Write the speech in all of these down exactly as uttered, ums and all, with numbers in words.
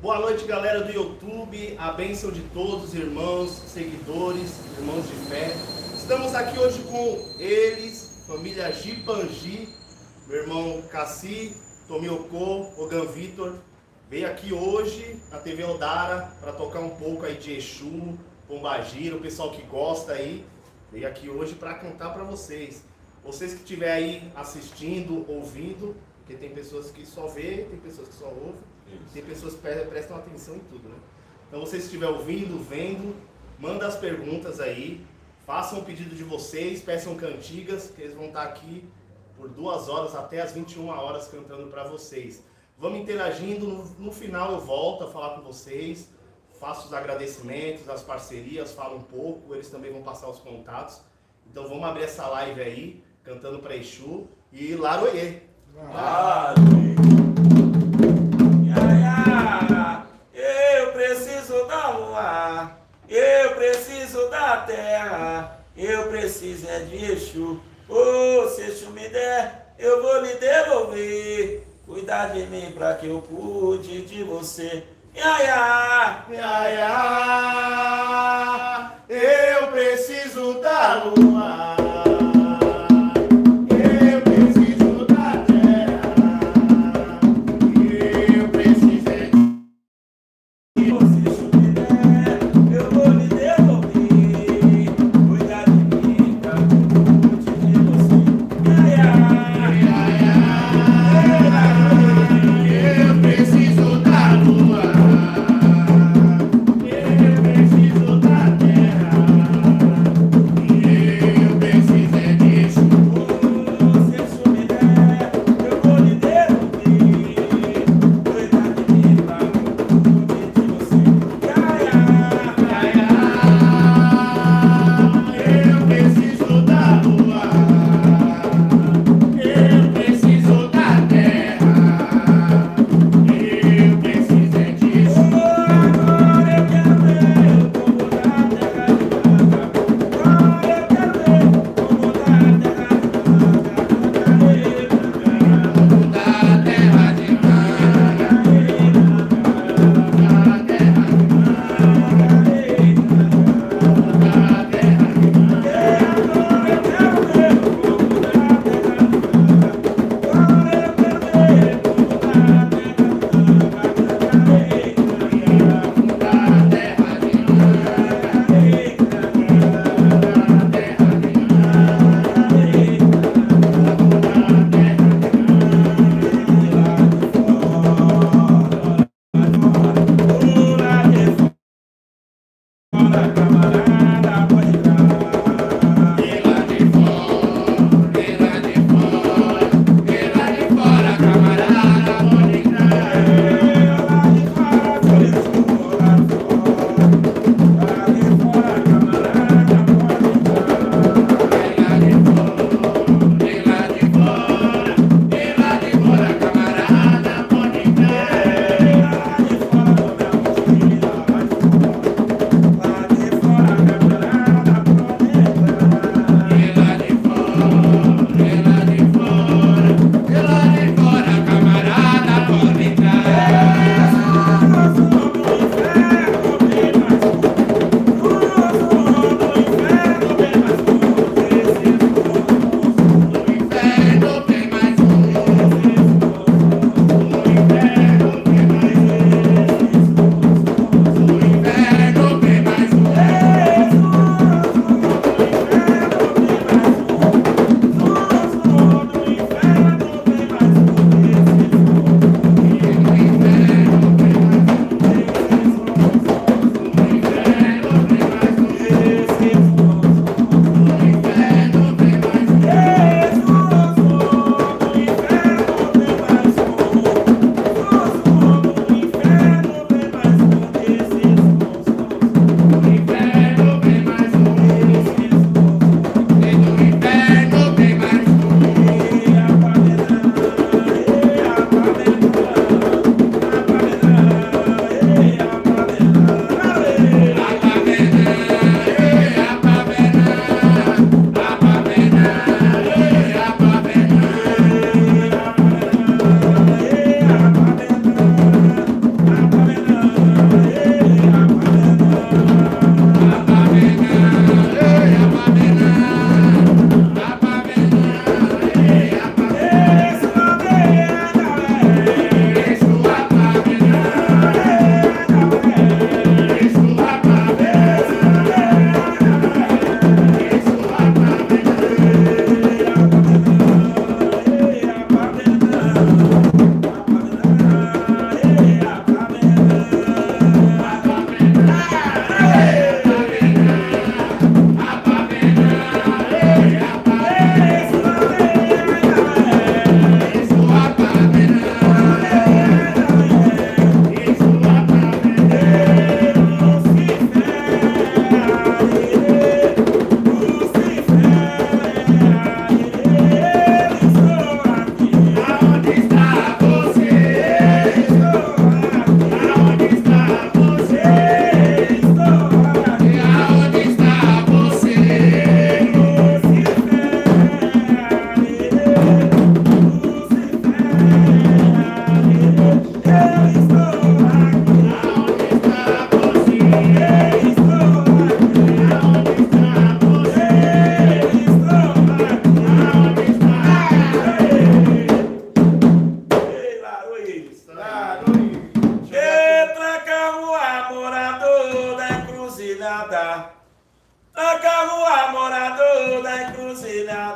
Boa noite, galera do YouTube, a bênção de todos, irmãos, seguidores, irmãos de fé. Estamos aqui hoje com eles, família Gipangi, meu irmão Cassi, Tomiocô, Ogan Vitor. Veio aqui hoje na T V Odara para tocar um pouco aí de Exu, Pombagira, o pessoal que gosta aí. Veio aqui hoje para cantar para vocês. Vocês que estiverem aí assistindo, ouvindo, porque tem pessoas que só vê, tem pessoas que só ouvem. Isso. Tem pessoas que prestam atenção em tudo, né? Então, vocês que estiverem ouvindo, vendo, manda as perguntas aí, façam o pedido de vocês, peçam cantigas, que eles vão estar aqui por duas horas até as vinte e uma horas cantando para vocês. Vamos interagindo, no, no final eu volto a falar com vocês, faço os agradecimentos, as parcerias, falo um pouco, eles também vão passar os contatos. Então vamos abrir essa live aí, cantando para Exu e Laroyê. Laroyê. Eu preciso da lua, eu preciso da terra, eu preciso é de Exu. Oh, se Exu me der, eu vou lhe devolver. Cuidar de mim pra que eu cuide de você. Iaiá, iaiá, eu preciso da lua. Preciso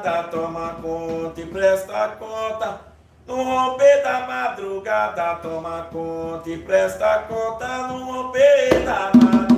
madrugada, toma conta e presta conta. No romper da madrugada, toma conta e presta conta. No romper da madrugada.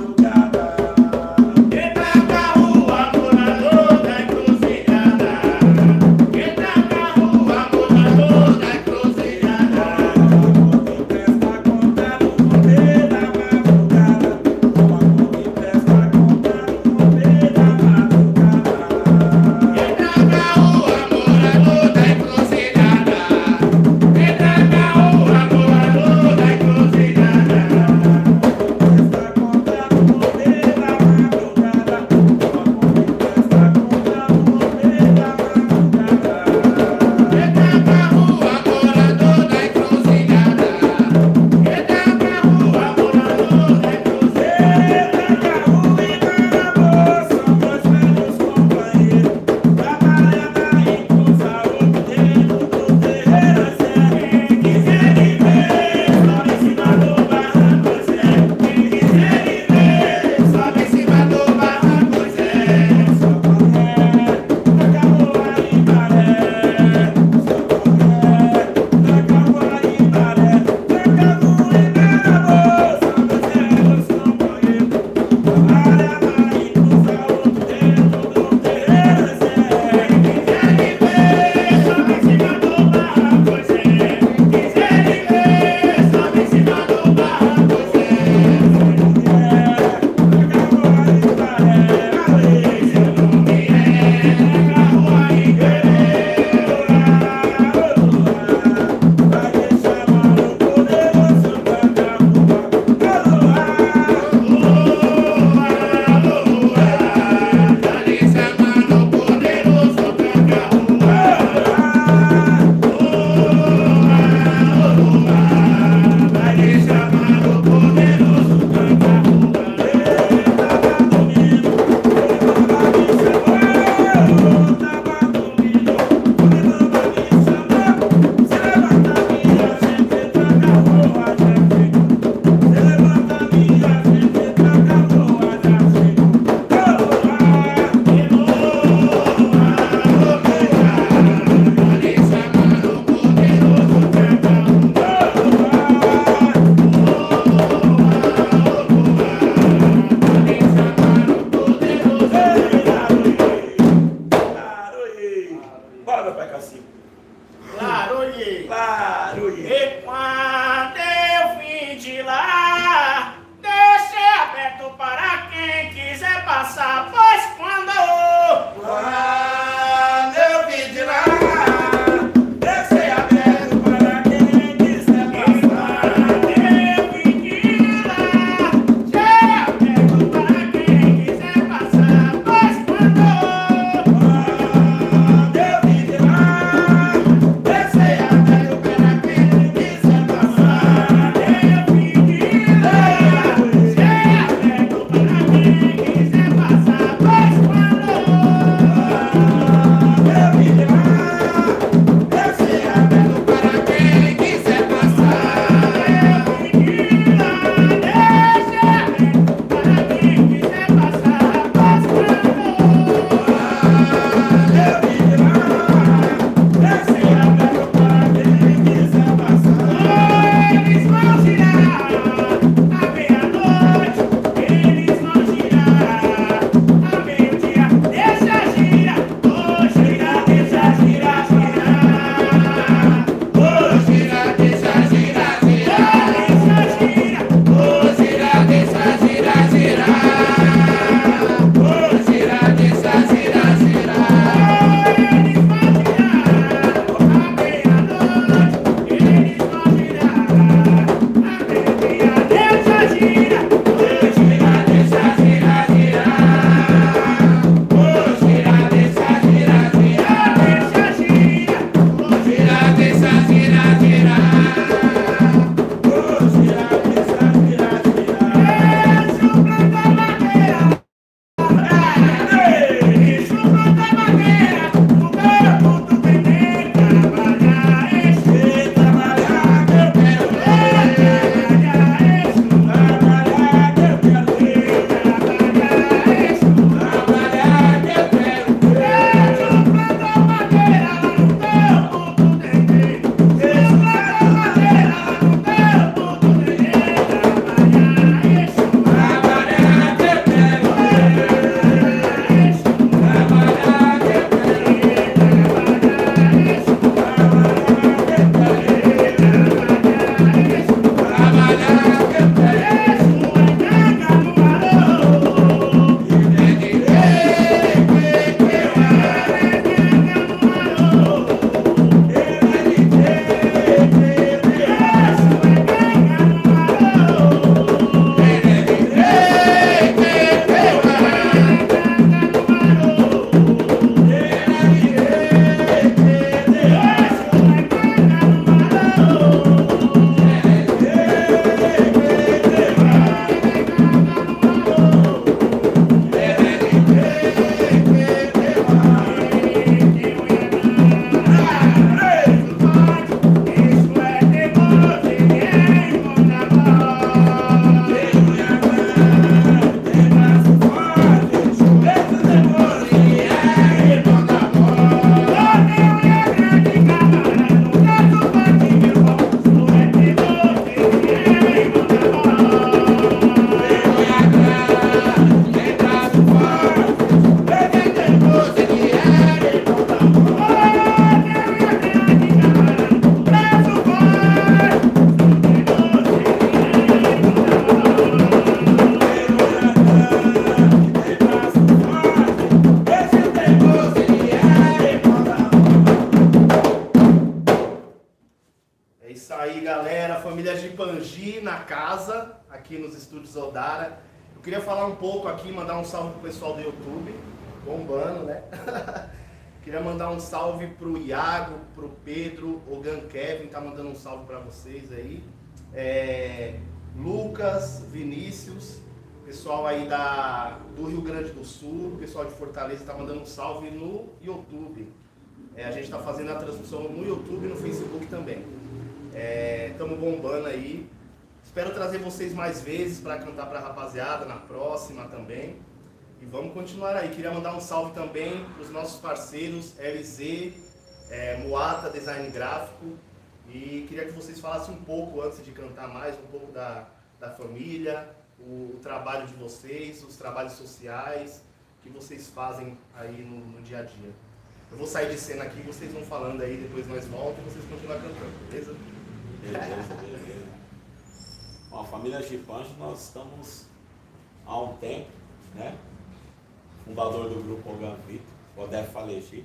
aí, galera, família Gipangi na casa, aqui nos estúdios Odara. Eu queria falar um pouco aqui, mandar um salve pro pessoal do YouTube, bombando, né? Queria mandar um salve pro Iago, pro Pedro, o Gan Kevin tá mandando um salve para vocês aí. É, Lucas, Vinícius, pessoal aí da, do Rio Grande do Sul, pessoal de Fortaleza tá mandando um salve no YouTube. É, a gente tá fazendo a transmissão no YouTube e no Facebook também. Estamos é, bombando aí. Espero trazer vocês mais vezes para cantar para a rapaziada na próxima também. E vamos continuar aí. Queria mandar um salve também para os nossos parceiros L Z, é, Moata Design Gráfico. E queria que vocês falassem um pouco, antes de cantar mais, um pouco da, da família, o, o trabalho de vocês, os trabalhos sociais que vocês fazem aí no, no dia a dia. Eu vou sair de cena aqui, vocês vão falando aí, depois nós voltamos e vocês continuam cantando, beleza? Beleza, beleza. Bom, a família Gipangi, nós estamos há um tempo, né? Fundador do grupo Ogan Vitor, Odé Falegi.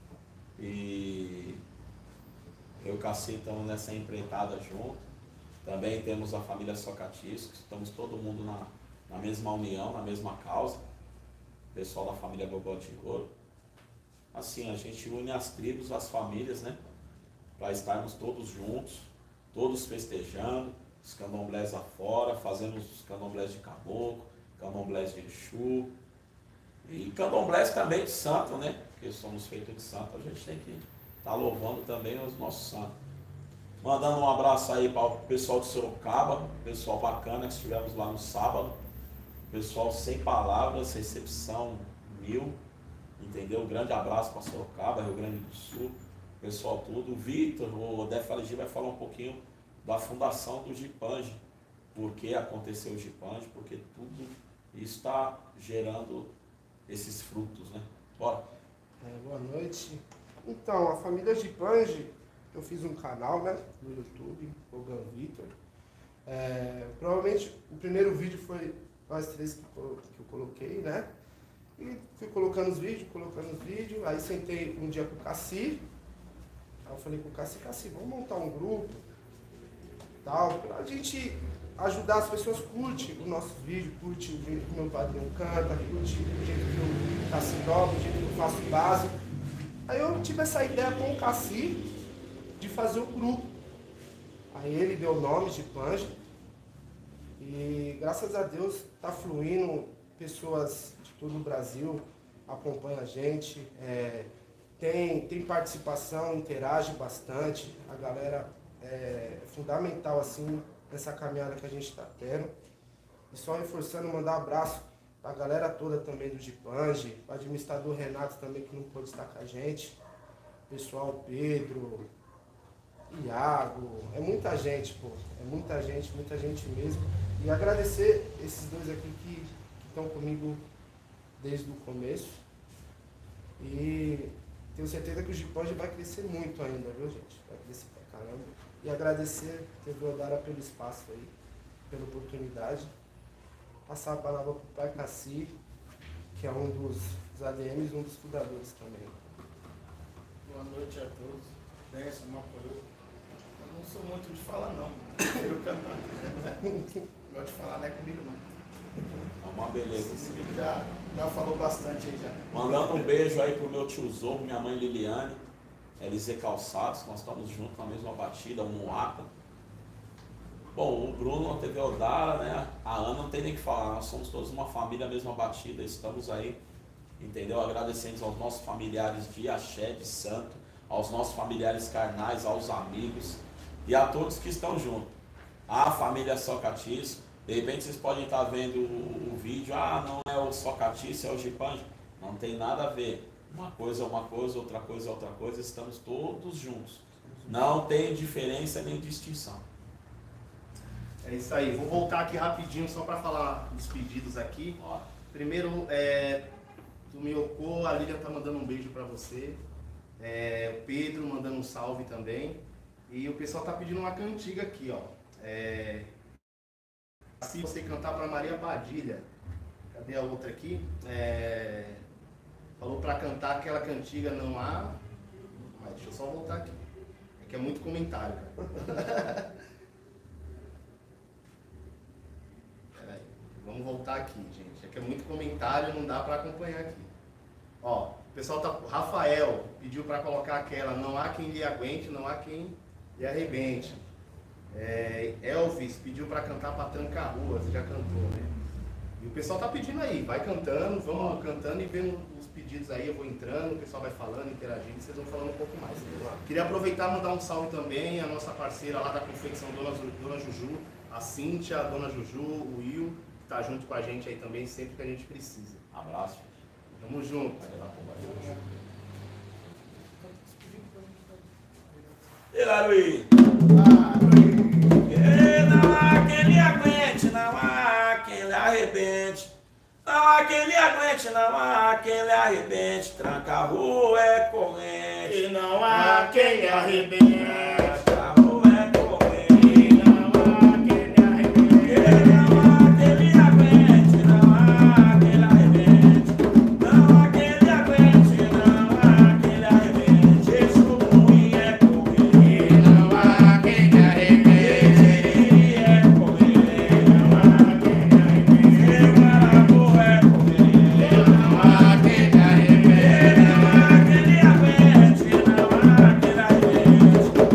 E eu e o Cassi estamos nessa empreitada junto. Também temos a família Socatisco, estamos todo mundo na, na mesma união, na mesma causa. O pessoal da família Gogó de Ouro. Assim, a gente une as tribos, as famílias, né? Para estarmos todos juntos, todos festejando, os candomblés afora, fazendo os candomblés de caboclo, candomblés de Exu, e candomblés também de santo, né? Porque somos feitos de santo, a gente tem que estar tá louvando também os nossos santos. Mandando um abraço aí para o pessoal de Sorocaba, pessoal bacana que estivemos lá no sábado, pessoal sem palavras, recepção mil, entendeu? Um grande abraço para Sorocaba, Rio Grande do Sul, pessoal tudo. O Vitor, o Odé Falegi vai falar um pouquinho da fundação do Gipangi, por que aconteceu o Gipangi, porque tudo isso está gerando esses frutos, né? Bora! É, boa noite. Então, a família Gipangi, eu fiz um canal, né, no YouTube, Ogan Vitor. É, provavelmente o primeiro vídeo foi nós três que, que eu coloquei, né? E fui colocando os vídeos, colocando os vídeos, aí sentei um dia com o Cassi, aí eu falei com o Cassi, Cassi, vamos montar um grupo, tal, pra gente ajudar as pessoas, curte os nossos vídeos, curte o jeito que meu padrinho canta, curte o jeito que eu Cassi dobra, o jeito que eu faço básico. Aí eu tive essa ideia com o Cassi de fazer o grupo. Aí ele deu o nome de Gipangi e graças a Deus tá fluindo, pessoas de todo o Brasil acompanham a gente, é, tem, tem participação, interage bastante, a galera é fundamental assim nessa caminhada que a gente está tendo. E só reforçando, mandar um abraço para a galera toda também do Gipangi, o administrador Renato também que não pôde estar com a gente, pessoal Pedro, Iago, é muita gente, pô, é muita gente, muita gente mesmo. E agradecer esses dois aqui que estão comigo desde o começo. E tenho certeza que o Gipangi vai crescer muito ainda, viu, gente? Vai crescer pra caramba. E agradecer a T V Odara pelo espaço aí, pela oportunidade. Passar a palavra para o pai Cassi, que é um dos, dos A D Ms e um dos fundadores também. Boa noite a todos. Benção, uma por outra. Eu não sou muito de falar, não. Eu cantar. Não gosto de falar, não é comigo, não. É uma beleza. Esse vídeo já, já falou bastante aí já. Mandando um beijo aí pro meu tiozão, minha mãe Liliane, L Z Calçados, nós estamos juntos na mesma batida, um Moata. Bom, o Bruno, a T V Odara, né? A Ana não tem nem o que falar, nós somos todos uma família, a mesma batida, estamos aí, entendeu? Agradecemos aos nossos familiares de axé, de santo, aos nossos familiares carnais, aos amigos e a todos que estão juntos. A família Socatisco, de repente vocês podem estar vendo o, o vídeo, ah, não é o Socatisco, é o Gipangi. Não tem nada a ver. Uma coisa é uma coisa, outra coisa é outra coisa, estamos todos juntos. Não tem diferença nem distinção. É isso aí, vou voltar aqui rapidinho só para falar dos pedidos aqui. Ó, primeiro, é, do Miyoko, a Lilian tá mandando um beijo para você. É, o Pedro mandando um salve também. E o pessoal tá pedindo uma cantiga aqui, ó. É, se você cantar para Maria Padilha. Cadê a outra aqui? É, falou para cantar aquela cantiga Não Há. Mas deixa eu só voltar aqui. É que é muito comentário, cara. Peraí, vamos voltar aqui, gente. É que é muito comentário, não dá pra acompanhar aqui. Ó, o pessoal tá... Rafael pediu pra colocar aquela, não há quem lhe aguente, não há quem lhe arrebente. É, Elvis pediu pra cantar pra trancar a rua, você já cantou, né? E o pessoal tá pedindo aí, vai cantando, vamos cantando e vendo os pedidos aí, eu vou entrando, o pessoal vai falando, interagindo, vocês vão falando um pouco mais. Queria aproveitar e mandar um salve também à nossa parceira lá da confecção, Dona, Dona Juju, a Cíntia, a Dona Juju, o Will, que tá junto com a gente aí também, sempre que a gente precisa. Abraço. Tamo junto. E lá, Luiz? Não há quem lhe aguente, não há quem lhe arrebente. Não há quem lhe aguente, não há quem lhe arrebente. Tranca a rua é corrente. E não há quem lhe arrebente. Tranca a rua é corrente. E não há quem lhe arrebente. Não há quem lhe aguente, não há quem lhe arrebente. Não há quem lhe aguente, não há quem lhe arrebente. Esse ruim é corrente. E não há quem lhe arrebente. É corrente. Não há quem lhe arrebente. Tranca a rua é corrente. Não há quem lhe arrebente. Não há quem lhe aguente, não há quem lhe arrebente.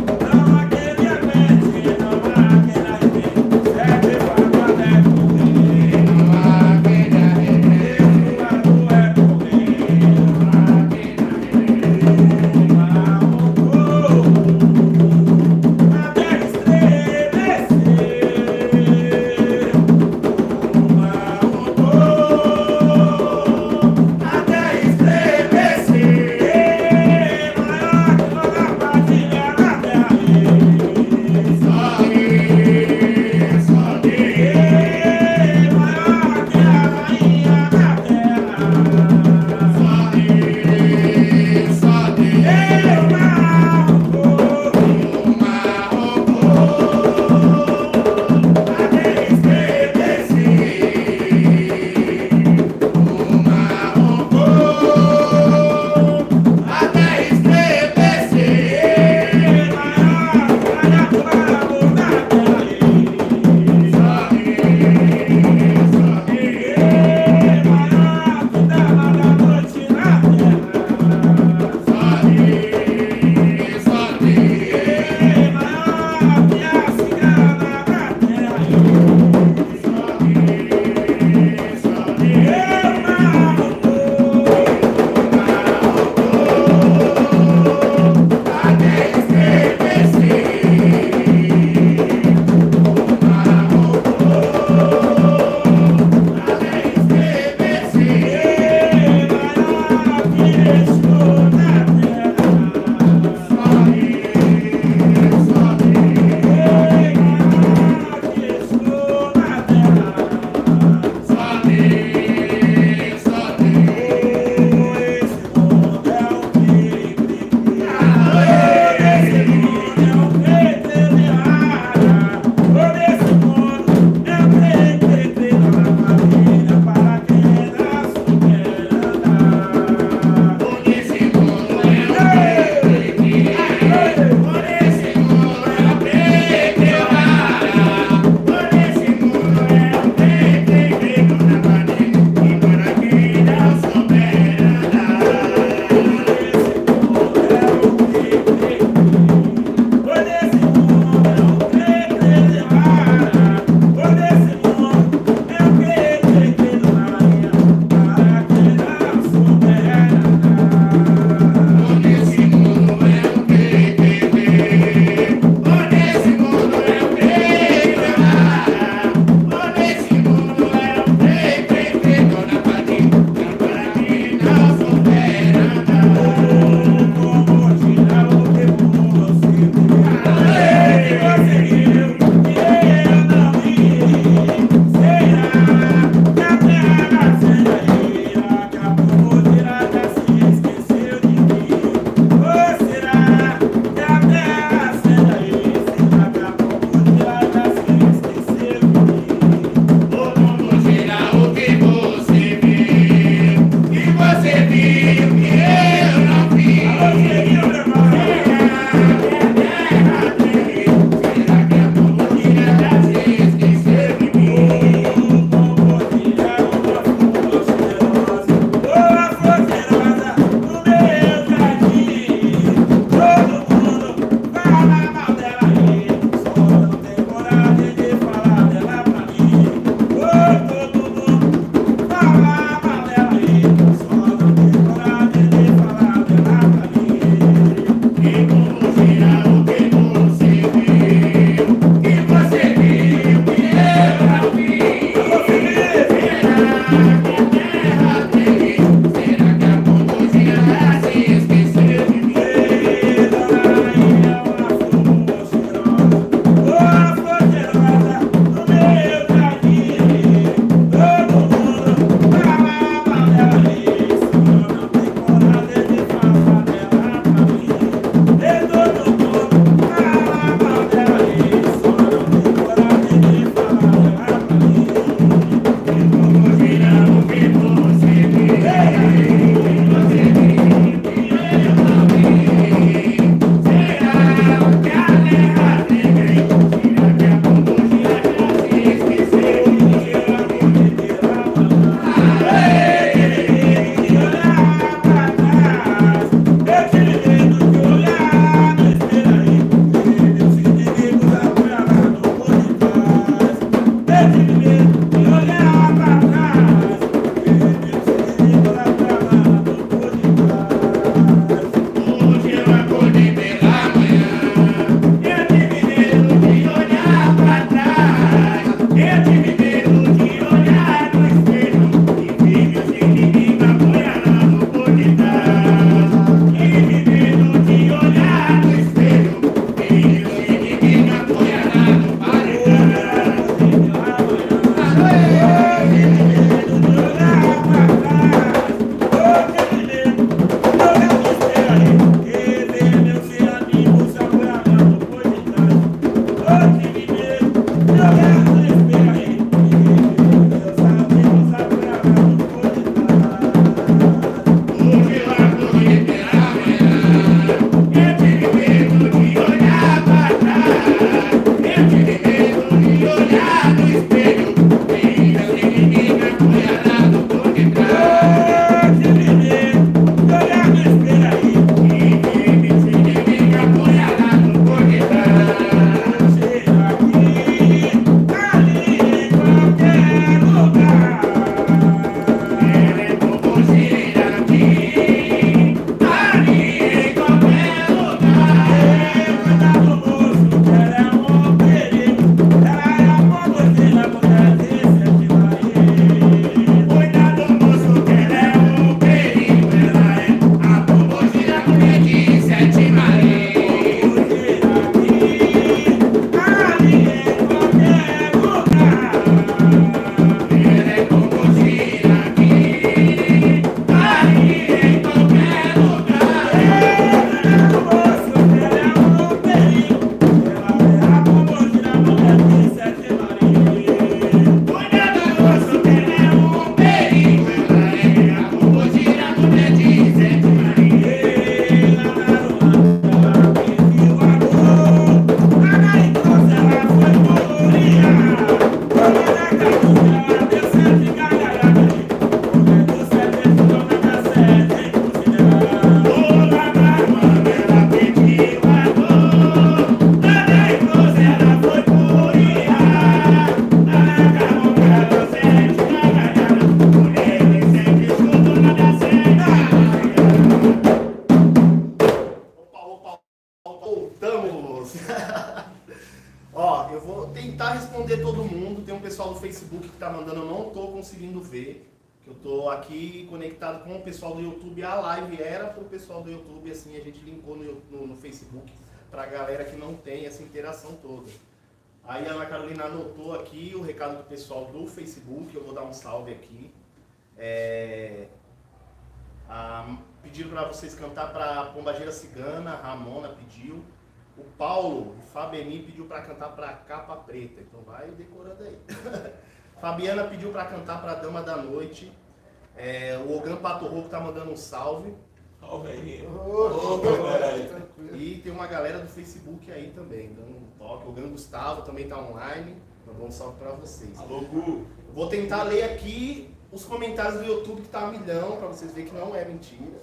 juntos. Ó, eu vou tentar responder todo mundo. Tem um pessoal do Facebook que tá mandando, eu não tô conseguindo ver. Que eu tô aqui conectado com o pessoal do YouTube. A live era pro pessoal do YouTube, assim, a gente linkou no, no, no Facebook pra galera que não tem essa interação toda. Aí a Ana Carolina anotou aqui o recado do pessoal do Facebook, eu vou dar um salve aqui. É... Ah, pediram para vocês cantar para Pombageira Cigana, a Ramona pediu. O Paulo, o Fabeni pediu para cantar para Capa Preta, então vai decorando aí. Fabiana pediu para cantar para Dama da Noite. É, o Ogan Patorro que tá mandando um salve. Salve aí. Ô, tranquilo. E tem uma galera do Facebook aí também, dando um toque. O Ogan Gustavo também tá online. Mandou um salve para vocês. Alô, Gu. Vou tentar ler aqui os comentários do YouTube que tá a milhão, para vocês verem que não é mentira.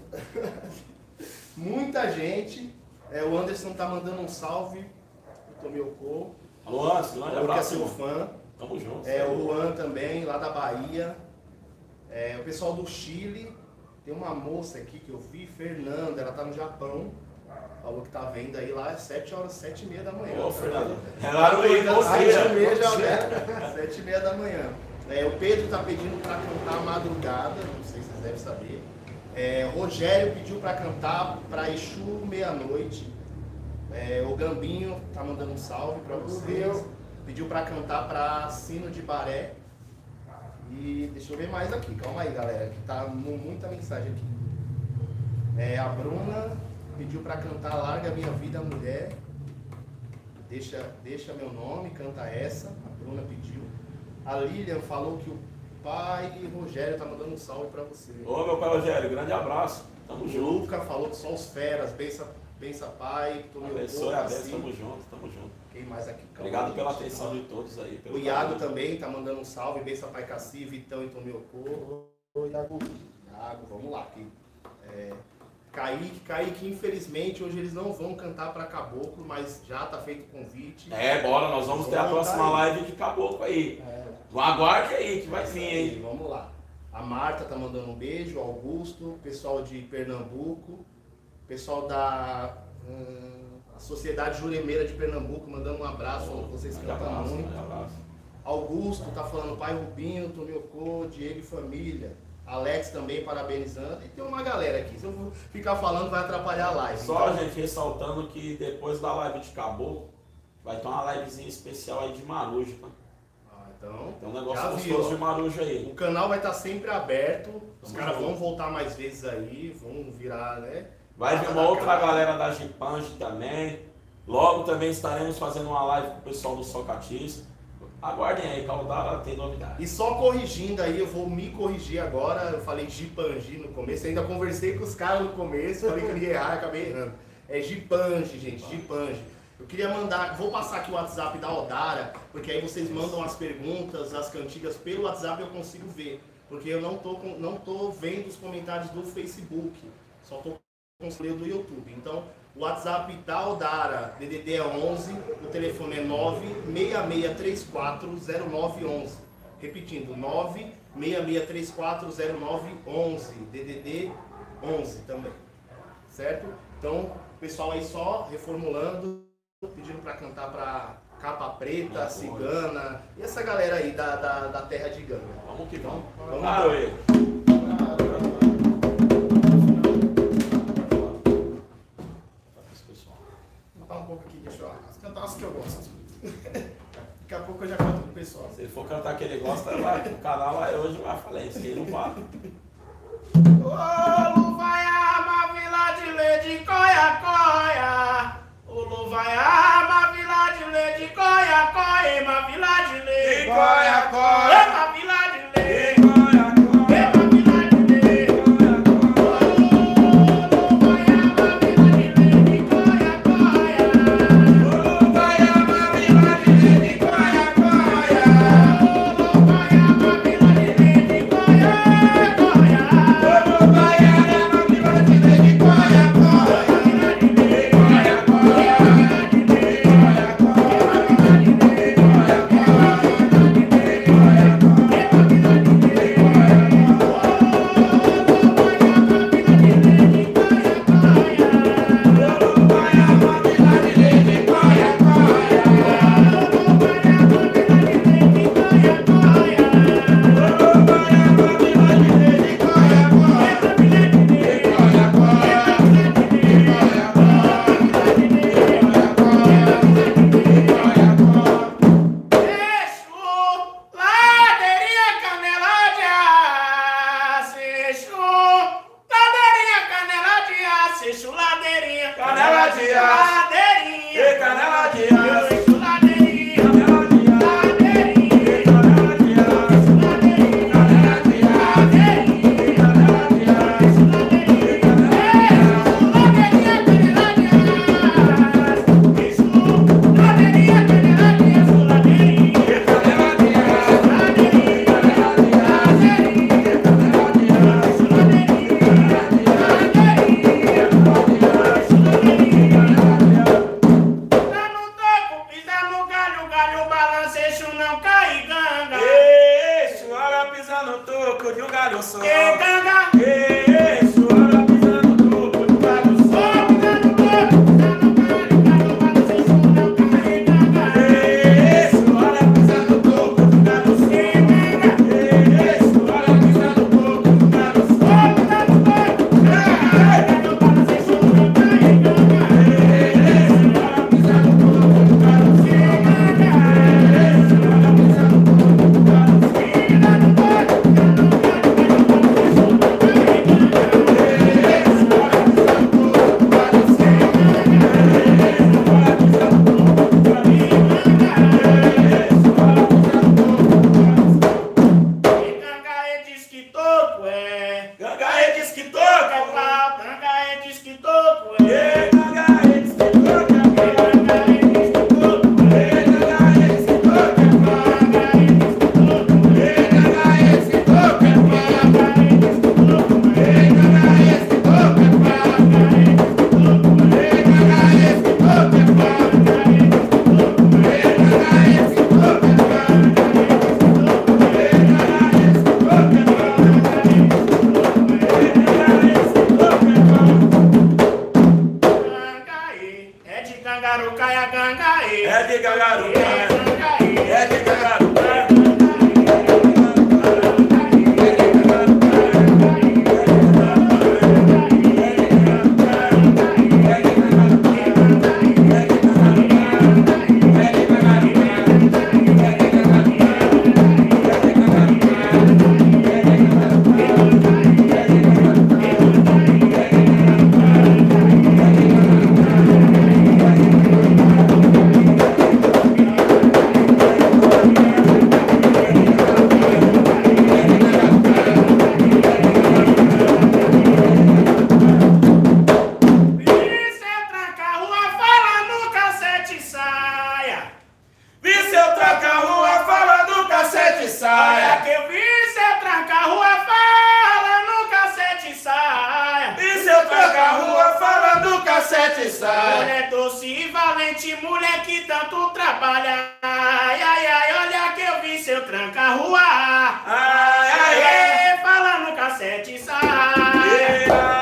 Muita gente. É, o Anderson tá mandando um salve. O Tomiocô. Alô, Anderson, grande Que é abraço. seu fã. Tamo junto. É, o Juan também, lá da Bahia. É, o pessoal do Chile. Tem uma moça aqui que eu vi, Fernanda, ela tá no Japão. Falou que tá vendo aí lá às sete horas, sete e meia da manhã. Ô, Fernanda. Relaram aí, Às você sete já. e meia já, né? Sete e meia da manhã. É, o Pedro tá pedindo para cantar a madrugada, não sei se vocês devem saber. É, Rogério pediu para cantar para Exu meia-noite. É, o Gambinho tá mandando um salve para vocês. Pediu para cantar para Sino de Baré. E deixa eu ver mais aqui, calma aí galera, que tá muita mensagem aqui. É, a Bruna pediu para cantar Larga Minha Vida Mulher. Deixa, deixa meu nome, canta essa. A Bruna pediu. A Lilian falou que o pai Rogério tá mandando um salve para você. Ô, meu pai Rogério, grande abraço. Tamo O junto. Luca falou que só os feras, bença, bença pai, Abençoe a Deus, tamo junto, tamo junto. Quem mais aqui? Obrigado pela atenção de todos aí. O Iago também tá mandando um salve, bença pai Cassi, Vitão e Tomiocô. Oi, Iago. Iago, vamos lá. Aqui. É, Kaique, Kaique, infelizmente hoje eles não vão cantar para Caboclo, mas já tá feito o convite. É, bora, nós vamos ter a Vamos próxima tá aí. live de Caboclo aí. É, Aguarde aí, que vai vir, Aí, hein? vamos lá. A Marta tá mandando um beijo, o Augusto, pessoal de Pernambuco, pessoal da hum, a Sociedade Juremeira de Pernambuco mandando um abraço, falando que vocês Grande cantam abraço, muito. grande abraço. Augusto tá falando pai Rubinho, Tomiocô, Diego e família. Alex também parabenizando. E tem uma galera aqui. Se eu for ficar falando, vai atrapalhar a live. Só, Então, gente, ressaltando que depois da live de Caboclo, vai ter uma livezinha especial aí de Marujo, tá? ah, então, Tem um negócio já viu, gostoso ó. de Marujo aí. O canal vai estar sempre aberto. Os Tamo caras junto. vão voltar mais vezes aí, vão virar, né? Vai vir Prata uma da outra casa. galera da Gipange também. Logo também estaremos fazendo uma live com o pessoal do Socatiz. Aguardem aí, Caldara tem novidade. E só corrigindo aí, eu vou me corrigir agora. Eu falei Gipangi no começo, ainda conversei com os caras no começo, falei que eu ia errar, acabei errando. É Gipangi, gente, Gipangi. Eu queria mandar, vou passar aqui o WhatsApp da Odara, porque aí vocês mandam as perguntas, as cantigas pelo WhatsApp, eu consigo ver. Porque eu não tô, com- não tô vendo os comentários do Facebook, só tô com o do YouTube. Então, o WhatsApp da Odara, D D D é onze, o telefone é nove seis seis três quatro zero nove um um. Repetindo, nove seis seis três quatro zero nove um um, D D D onze também. Certo? Então, pessoal aí só reformulando, pedindo para cantar para Capa Preta, Muito Cigana e essa galera aí da, da, da terra de Gana. Vamos que vamos. Vamos Claro, lá. aí. Cantar um pouco aqui, deixa eu cantar as que eu gosto. Daqui a pouco eu já canto pro pessoal. Se ele for cantar que ele gosta, vai, o canal vai, hoje vai falência, que ele não para. Ô, Luvaiá, vila de lê de coia, coia. Ô, Luvaiá, vila de lê de coia, coia. Ma vila de lê, coia, coia. Ma vila de lê, Coia, ma vila de lê. Ô, Luvaiá, vila de lê de coia, coia. Ô, Luvaiá, vila de lê de coia, coia. Ô, Luvaiá, vila de lê de coia, coia. Ô, Luvaiá, vila de lê de coia, coia. de aço. Ladeirinha. E canela de aço. Eu encho ladeirinha. Canela de aço. Ladeirinha. E canela de aço. Ladeirinha. Canela de aço. Ladeirinha. E canela de aço. É de Gagaruca, é de Gagaruca. Saia, que eu vi cê tranca a rua, fala no cacete saia. E se eu tranca a rua, fala do cacete saia. Mulher doce e valente, mulher que tanto trabalha. Ai, ai, ai, olha que eu vi seu tranca a rua. Ai, ai, ai, fala no cacete saia. ai, ai.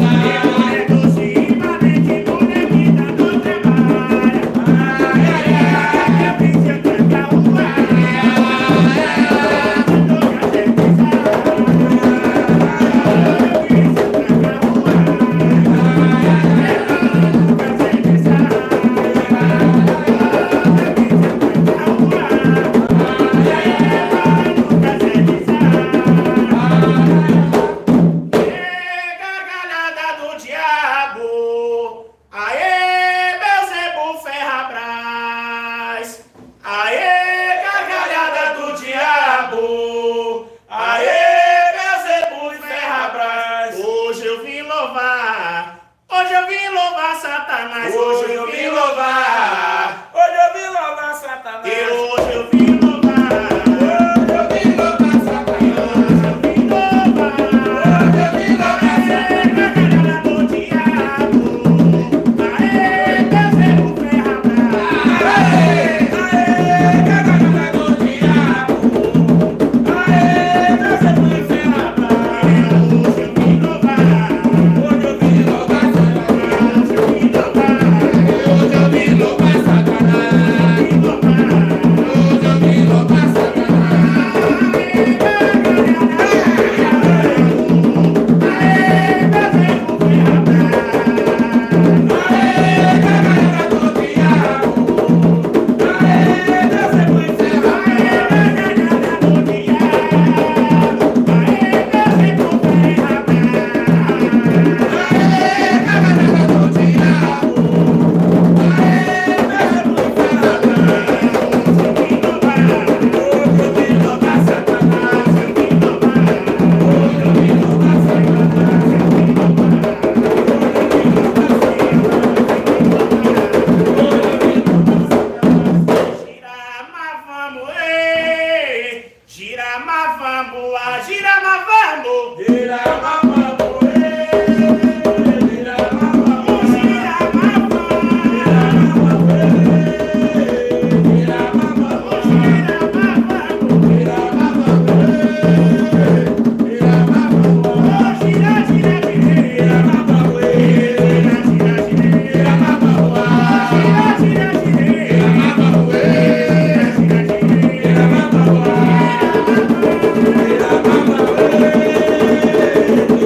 Yeah. boa, gira mas vamos. Gira mamambo, gira mamambo, Gira mas vamos. gira mamambo, Gira mas vamos. gira mamambo, gira mamambo, Gira, gira, gira. gira mamambo, Gira, gira, gira. gira mamambo, Gira, gira, gira. gira mamambo, Gira, gira, gira. gira mamambo, gira mamambo,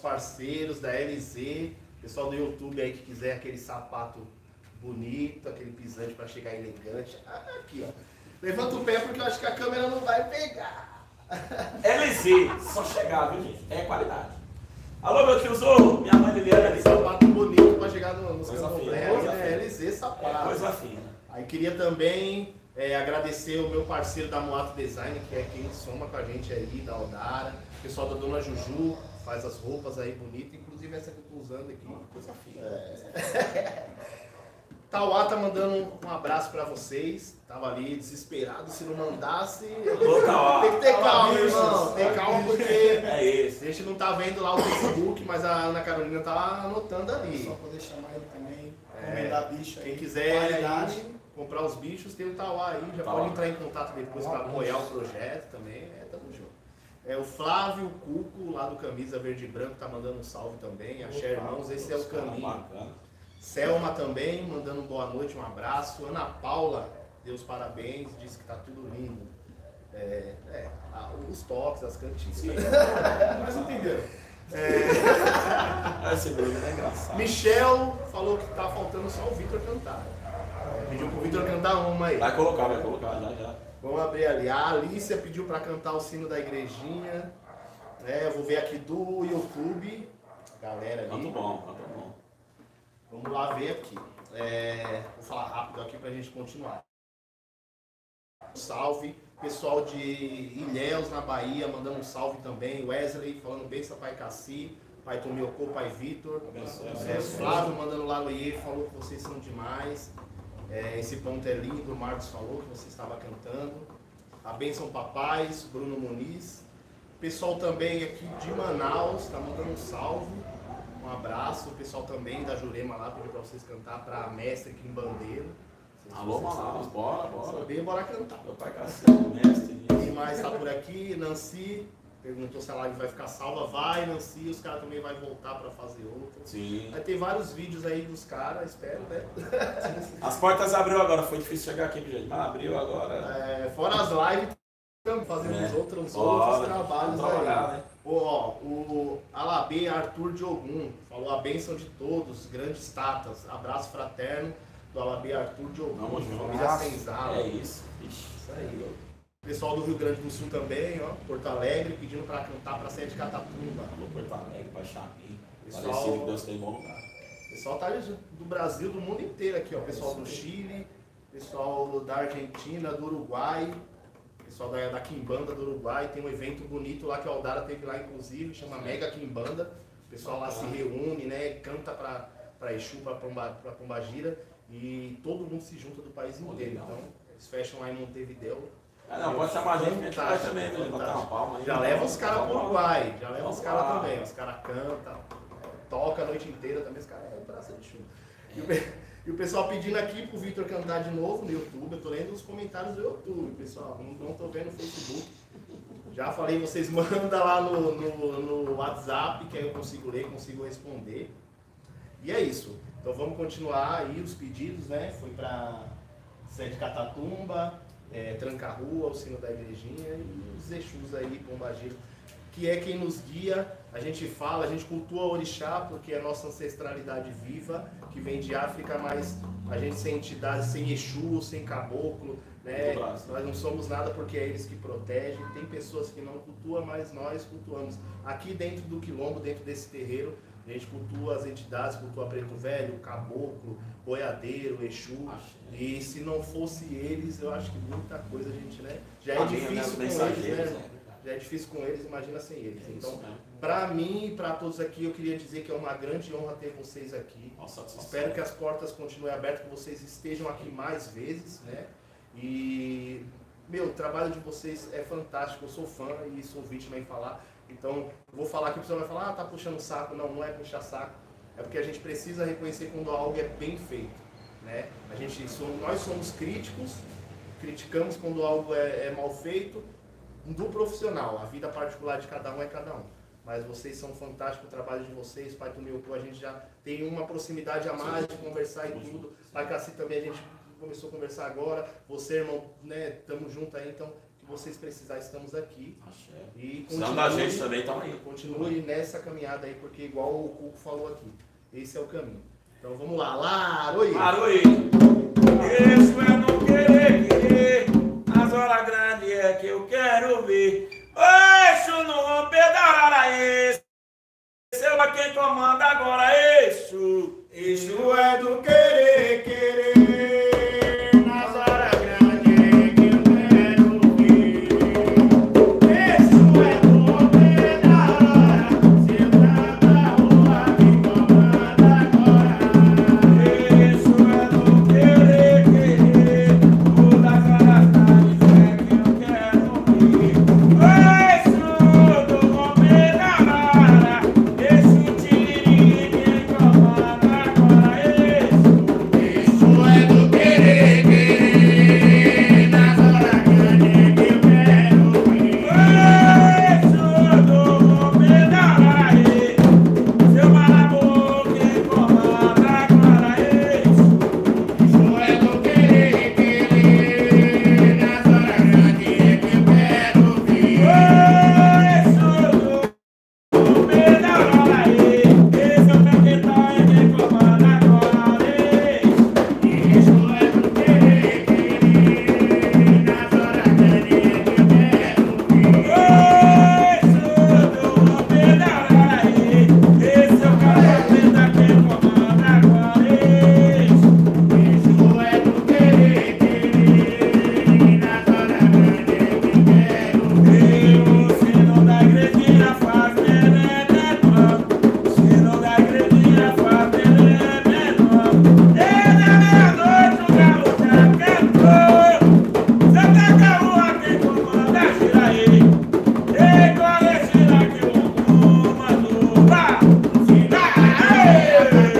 parceiros da L Z, pessoal do YouTube aí que quiser aquele sapato bonito, aquele pisante para chegar elegante. Ah, aqui, ó. Levanta o pé porque eu acho que a câmera não vai pegar. L Z, só chegar, viu, gente? É qualidade. Alô, meu tiozão, minha mãe Liliana ali. Sapato bonito para chegar no, nos Coisa fina, candomblé, coisa é fina. L Z sapato. É coisa fina. Aí queria também é, agradecer o meu parceiro da Moato Design, que é quem soma com a gente aí, da Aldara, o pessoal da Dona Juju, faz as roupas aí bonitas, inclusive essa que eu tô usando aqui. Coisa fina. É. Tauá tá mandando um abraço pra vocês. Tava ali desesperado, se não mandasse. Ô, Tauá. Tem que ter Tauá, calma, bichos. irmão. Tem calma porque É isso. a gente não tá vendo lá o Facebook, mas a Ana Carolina tá anotando ali. Só poder chamar ele também, É. encomendar bicho aí. Quem quiser Qualidade. aí, comprar os bichos, tem o Tauá aí. Já Tauá. pode entrar em contato depois para apoiar o projeto também. É, tamo junto. É, o Flávio Cuco, lá do Camisa Verde e Branco, tá mandando um salve também. Axé, irmãos, esse é o caminho. Bacana. Selma também, mandando boa noite, um abraço. Ana Paula, Deus parabéns, disse que tá tudo lindo. É, é, ah, os toques, as cantigas. Mas entenderam? Esse Bruno é engraçado. Michel falou que tá faltando só o Vitor cantar. Pediu pro Vitor cantar uma aí. Vai colocar, vai colocar, já, já. Vamos abrir ali. A Alicia pediu para cantar o sino da igrejinha. É, eu vou ver aqui do YouTube. Galera ali. Canto bom, canto bom. Vamos lá ver aqui. É, vou falar rápido aqui para a gente continuar. Salve. Pessoal de Ilhéus, na Bahia, mandando um salve também. Wesley, falando benção, pai Cassi. Pai Tomiocô, pai Vitor. É, Flávio mandando lá no I E, falou que vocês são demais. É, esse ponto é lindo. O Marcos falou que você estava cantando. A Bênção Papais, Bruno Muniz. Pessoal também aqui de Manaus, está mandando um salve. Um abraço. O pessoal também da Jurema lá pediu para vocês cantar para a mestre aqui em Bandeira. Alô, Manaus, bora, bora. Saber, bora cantar. Meu pai Cassiano, mestre. Quem mais está por aqui? Nancy perguntou se a live vai ficar salva. Vai, Nancy. Os caras também vão voltar para fazer outra. Sim. Vai ter vários vídeos aí dos caras, espero, né? As portas abriu agora, foi difícil chegar aqui, gente, mas abriu agora. É, fora as lives, estamos fazendo É. os outros, os Bora, outros trabalhos vamos trabalhar, aí. né? Ó, o Alabê Arthur Diogum falou a bênção de todos, grandes tatas. Abraço fraterno do Alabê Arthur Diogum. Vamos junto. Família Senzala. É isso. Ixi, Isso aí. Pessoal do Rio Grande do Sul também, ó, Porto Alegre, pedindo para cantar para Sede Catatumba. Alô, Porto Alegre, Baixapim. Pessoal- Parecido que Deus tem bom lugar. Pessoal tá do Brasil, do mundo inteiro aqui, ó. Pessoal do Chile, pessoal da Argentina, do Uruguai, pessoal da, da Quimbanda do Uruguai. Tem um evento bonito lá que o Aldara teve lá, inclusive, chama Mega Quimbanda. O pessoal lá se reúne, né? Canta pra, pra Exu, pra, Pomba, pra Pombagira. E todo mundo se junta do país inteiro. Então, eles fecham lá em Montevideo. Ah, não, pode chamar a gente, que a gente vai Fantástico, também, né? Botar uma palma aí. Já leva os caras pro Uruguai, já leva os caras Vamos lá. também. Os caras cantam, toca a noite inteira também, os caras é um braço de chuva. E o, pe- e o pessoal pedindo aqui pro Vitor cantar de novo no YouTube. Eu tô lendo os comentários do YouTube, pessoal. Não, não tô vendo no Facebook. Já falei, vocês mandam lá no, no, no WhatsApp, que aí eu consigo ler, consigo responder. E é isso. Então vamos continuar aí os pedidos, né? Foi pra Sede Catatumba, é, Tranca-Rua, o sino da igrejinha e os Exus aí, Pombagira, que é quem nos guia. A gente fala, a gente cultua o orixá porque é a nossa ancestralidade viva, que vem de África, mas a gente sem entidade, sem Exu, sem caboclo, né? Nós não somos nada porque é eles que protegem. Tem pessoas que não cultuam, mas nós cultuamos. Aqui dentro do quilombo, dentro desse terreiro, a gente cultua as entidades, cultua Preto Velho, Caboclo, Boiadeiro, Exu. E se não fosse eles, eu acho que muita coisa a gente, né? Já é difícil com eles, né? Já é difícil com eles, imagina sem eles. Então, para mim e para todos aqui, eu queria dizer que é uma grande honra ter vocês aqui. Espero que as portas continuem abertas, que vocês estejam aqui mais vezes, né? E, meu, o trabalho de vocês é fantástico. Eu sou fã e sou vítima em falar. Então, vou falar que o pessoal vai falar, ah, tá puxando saco. Não, não é puxar saco. É porque a gente precisa reconhecer quando algo é bem feito, né? A gente, somos, nós somos críticos, criticamos quando algo é, é mal feito, do profissional. A vida particular de cada um é cada um. Mas vocês são fantásticos, o trabalho de vocês. Pai Tumilco, a gente já tem uma proximidade a mais de conversar e tudo. Pai Cassi também a gente começou a conversar agora. Você, irmão, né, estamos juntos aí, então que vocês precisarem, estamos aqui. Axé. E Precisando da gente também, tamo aí. Continue nessa caminhada aí, porque igual o Cuco falou aqui, esse é o caminho. Então vamos lá, Laroí! Laroí! Isso é não querer, querer, as horas grandes é que eu quero ver. Eixo no romper da Araraense, seu é quem comanda agora, eixo. Eixo é do querer, querer, nas horas grandes que eu quero ver. Eixo é do romper da hora, seu da rua que comanda agora. Eixo é do querer, querer, das horas grandes é que eu quero ver. Eixo do romper da hora, eixo tiriri quem comanda agora, eixo. Eixo é do querer, querer, nas horas grandes que eu quero ver. Eixo do romper da hora, seu marabô quem comanda agora, eixo. Eixo é do querer, querer, nas horas grandes que eu quero ver. Eixo do romper da hora, esse é o meu quentão é quem comanda agora, eixo. Eixo é do querer, querer, nas horas grandes que eu quero ver. Eixo do romper da hora, esse é o capeta quem comanda agora, eixo. Eixo é do querer, querer, nas horas grandes que eu quero ver. E o sino da igrejinha faz menor, o sino da igrejinha faz menor. E na meia-noite o galo já cantou, Santa Carua quem comanda gira aí. E qual é gira que o mundo mandou? Vá, gira aí!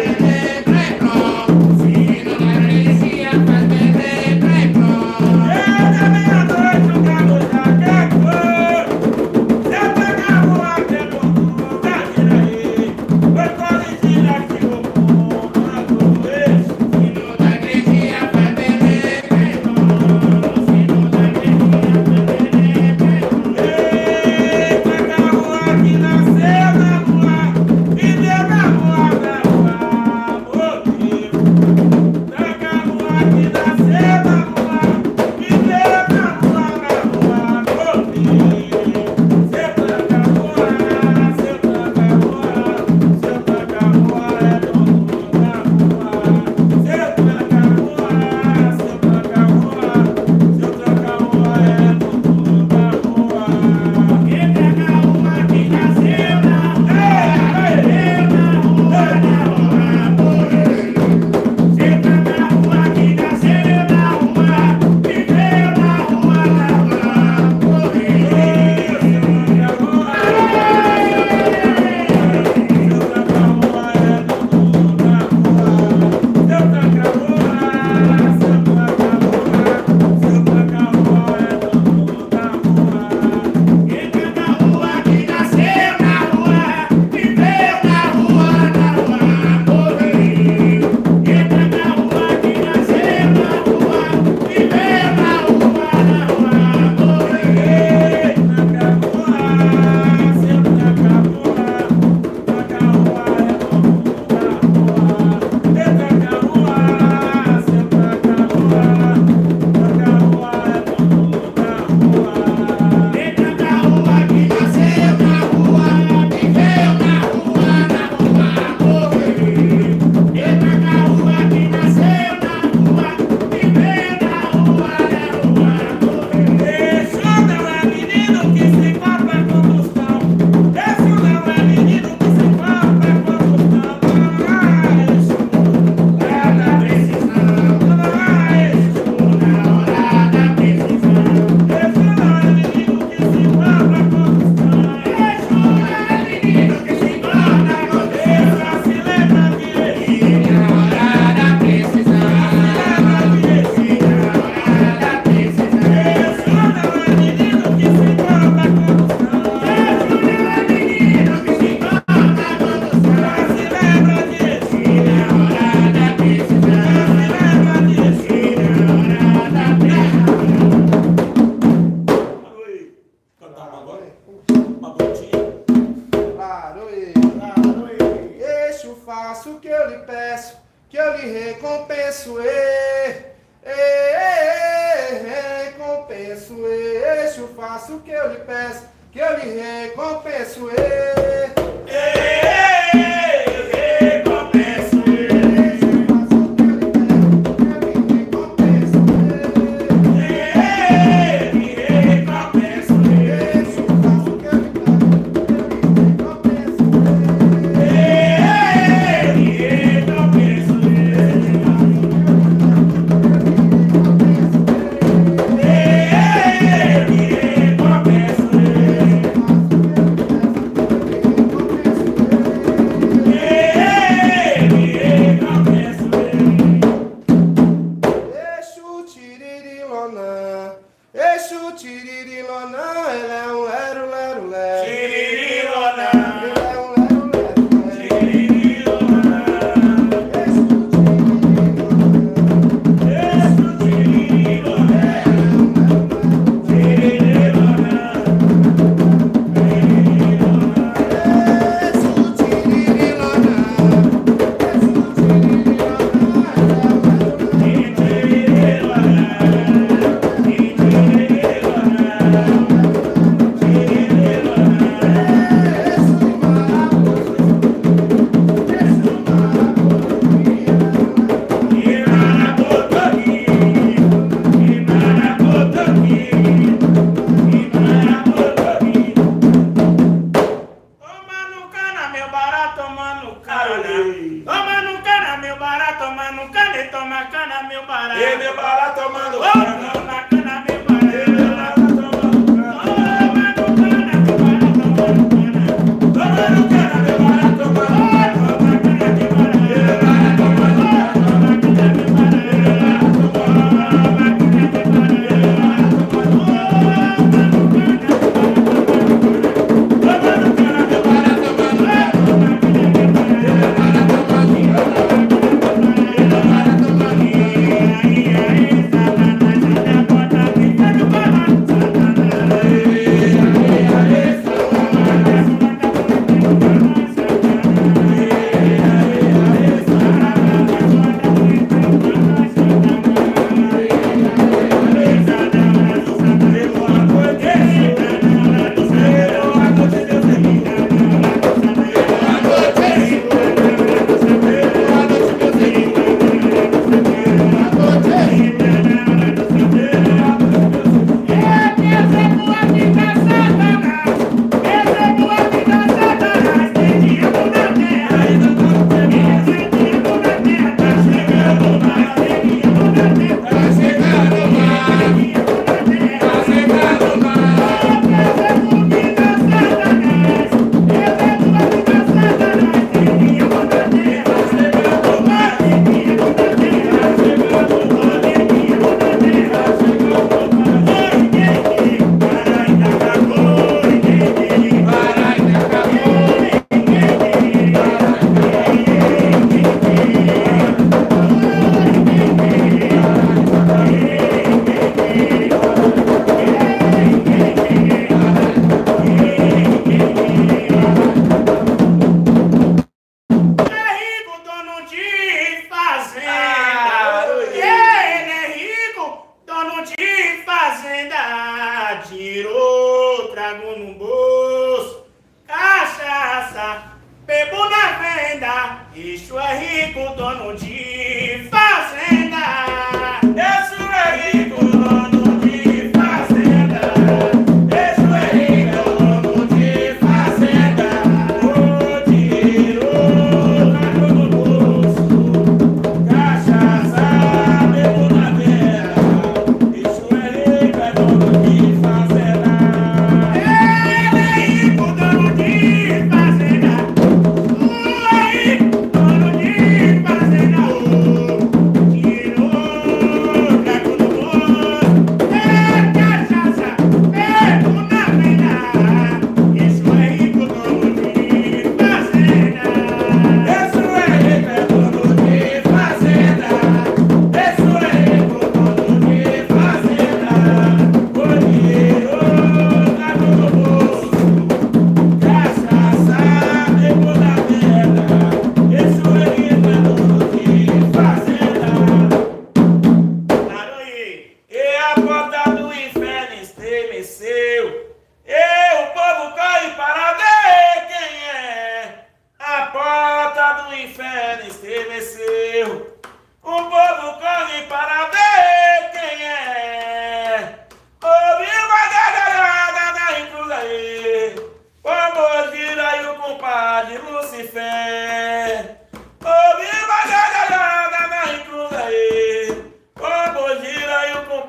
Sino da igreja faz bebê, pré, pró. E na meia-noite o galo já cantou, Santa Carua quem comanda gira aí. Foi qual é gira que o mundo mandou? Eixo. Sino da igreja faz bebê, pré, pró. Sino da igreja faz bebê, pré, pró. Eita, Carua que nasceu na lua e deu na lua, na lua, morreu. Da Carua que nasceu na lua e deu na lua, na lua, morreu. Seu Tacarua, seu Tacarua, seu Tacarua é dono da rua. Seu Tacarua, seu Tacarua, seu Tacarua é dono da rua. Eita, Carua que nasceu na rua, deu na rua, na rua, morreu. Eita, Carua que nasceu na rua, faça o que eu lhe peço, que eu lhe recompenso. Ei, Ei, recompenso. Exu tiririlona, ele é um lero, lero, lero. Tiririlona. Ele é um lero, lero, lero. Tiririlona. Exu Exu tirilona. Tirilona. Exu tiririlona. Toma cana, meu barato. E meu barato tomando Toma cana. cana, meu E barato. meu barato tomando cana. Tomando cana, meu barato tomando cana. Ai, ai, ai,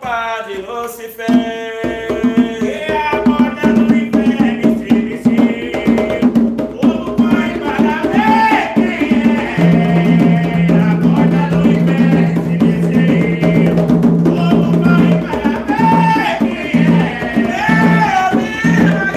compadre Lucifer. E a porta do inferno estremeceu, o povo corre para ver quem é. A porta do inferno estremeceu, o povo corre para ver quem é.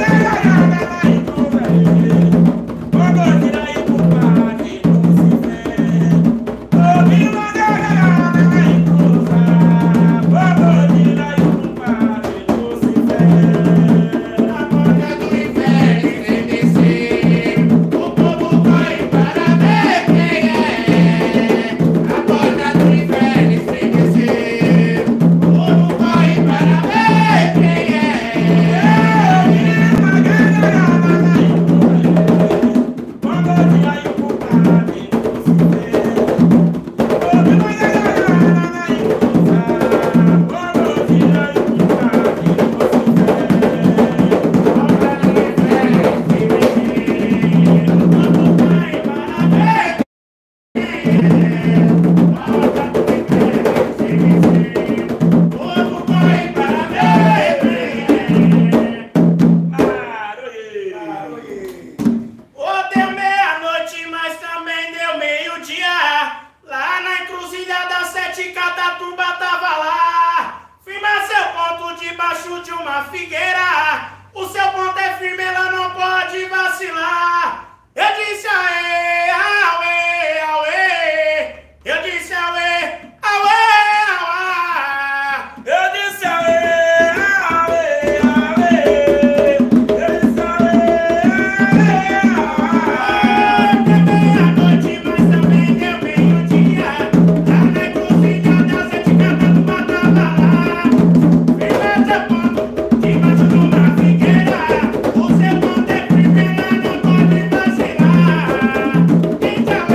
Figueira, o seu ponto é firme, ela não pode vacilar. Eu disse aê, auê, auê. Eu disse auê, auê, auá. Eu disse aê, aê, aê. Eu disse aê, aê, aê. Também à noite, mas também deu meio-dia. Lá na encruzilhada, sete cantas do Matabalá. Firme seu ponto, debaixo de uma figueira. O seu ponto é firme, ela não pode vacilar. Então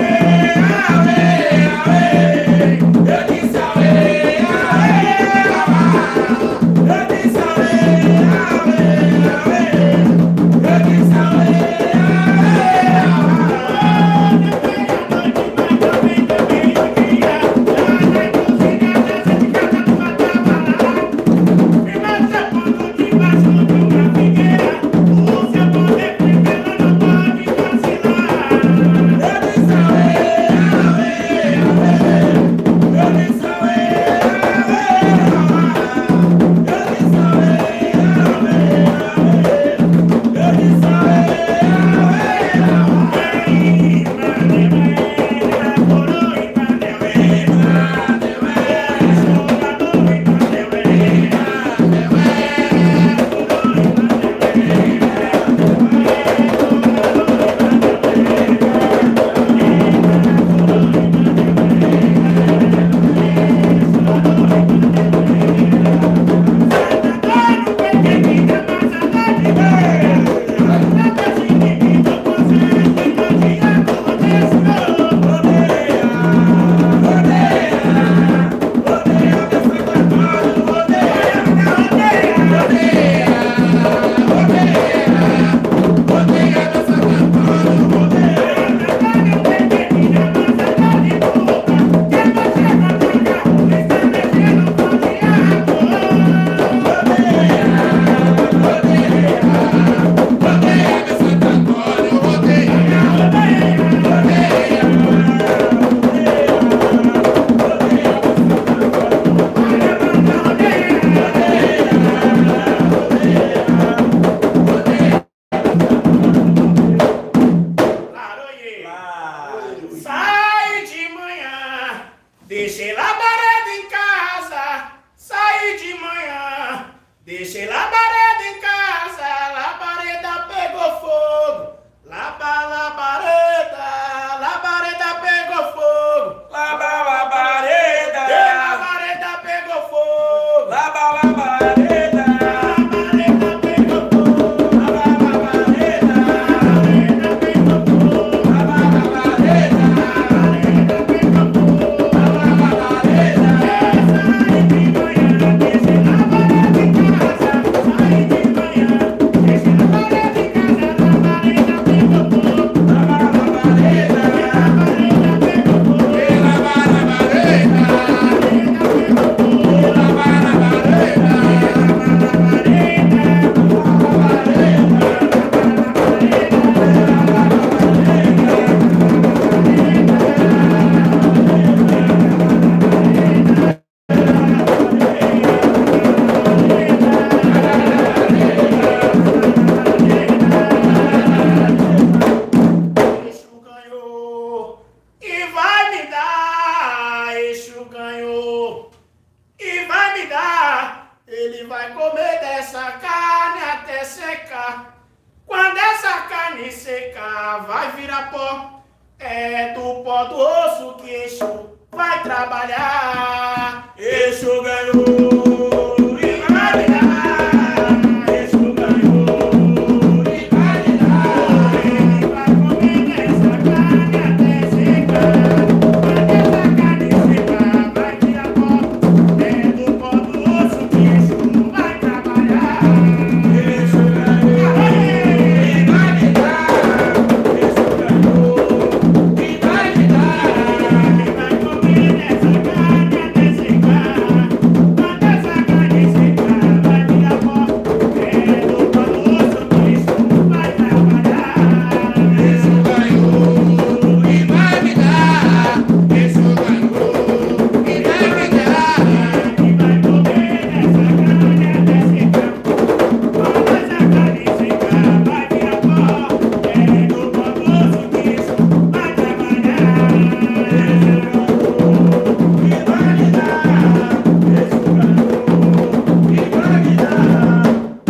e vai me dar. Ele vai comer dessa carne até secar. Quando essa carne secar, vai virar pó. É do pó do osso que Exu vai trabalhar. Exu ganhou e vai me dar. Exu ganhou e vai me dar. Ele vai comer dessa carne até secar. Quando essa carne secar, vai virar pó. É do pó do osso que Exu vai trabalhar. Exu ganhou e vai me dar. Exu ganhou e vai me dar. Ele vai comer dessa carne até secar. Quando essa carne secar, vai virar pó. É do pó do osso que Exu vai trabalhar. Exu ganhou e vai me dar. Exu ganhou e vai me dar. Ele vai comer dessa carne até secar. Quando essa carne secar, vai virar pó. É do pó do osso que Exu vai trabalhar. Exu ganhou e vai me dar. Exu ganhou e vai me dar.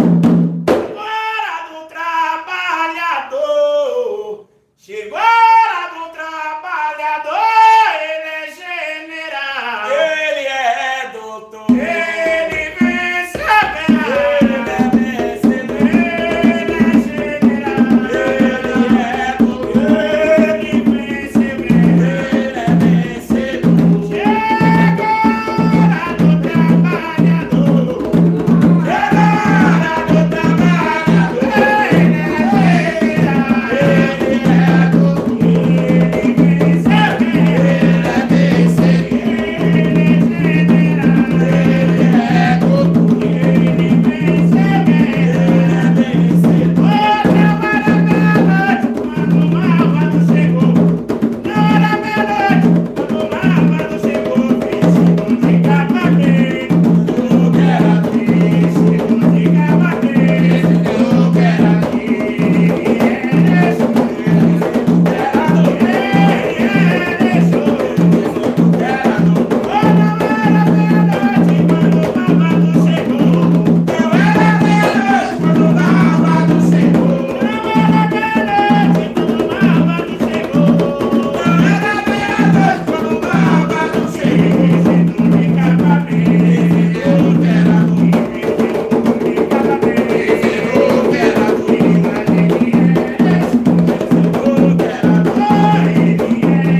Hora do trabalhador. Chegou a hora do trabalhador. Ele é general. Ele é doutor. Ele receberá. Ele deve receber. Ele é general. Ele é doutor. Ele receberá. Ele é vencedor. Chegou a hora do trabalhador. Chegou a hora do trabalhador. Ele é general. Ele é doutor. Ele receberá. Ele é vencedor. Ele é general. Ele é doutor. Ele receberá. Ele é vencedor. Outra hora meia-noite, quando o malvado chegou. Na hora meia-noite, quando o malvado chegou, vestido de cavaleiro. Eu quero aqui. Vestido de cavaleiro. Eu quero aqui. Ele é Exu. Ele é Exu. Era doutor. Outra hora meia-noite, quando o malvado chegou. Eu era meia-noite quando o malvado chegou. Na hora meia-noite, quando o malvado chegou. Eu era meia-noite quando o malvado chegou. Vestido de cavaleiro. Eu quero aqui. De cavaleiro. Eu quero aqui. Eu quero aqui.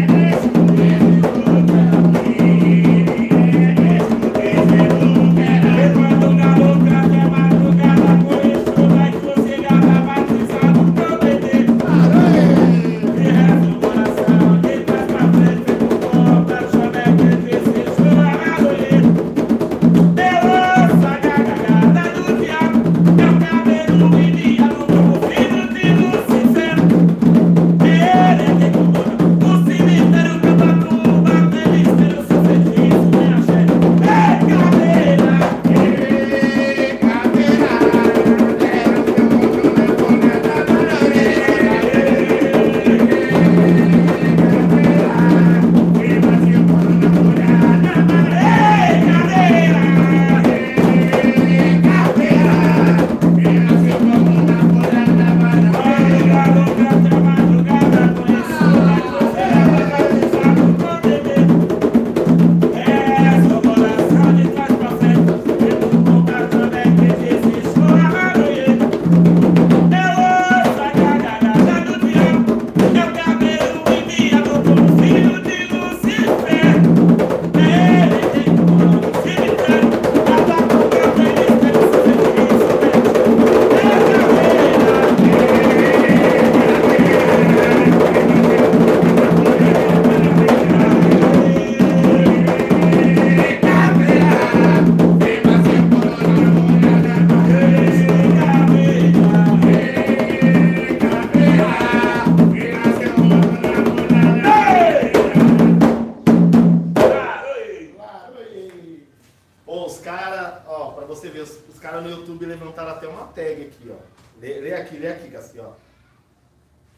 Quando o galo canta é madrugada, com isso vai sossegada, batizado pro bebê. E reza o coração, de trás pra frente, feito pó, pra chover, que crescer, chorado ele. Eu ouço a gargalhada do diabo, meu cabelo iria no novo filho de Lucifer. Ele é quem comanda o cemitério, canta tuba, feliz pelo seu feitiço, minha chefe. Ei, caveira! Ei, caveira! Madrugada, canta madrugada, com isso vai sossegada, batizado pro bebê. É, seu coração de trás pra frente, feito pó, também que disse chorado ele. Eu ouço a gargalhada do diabo, meu cabelo enviado como filho de Lucifer. Ele tem comando o cemitério, canta tuba, feliz pelo seu feitiço, é caveira. Pô, os caras, ó, pra você ver, os, os caras no YouTube levantaram até uma tag aqui, ó. Lê, lê aqui, lê aqui, Gassi, ó.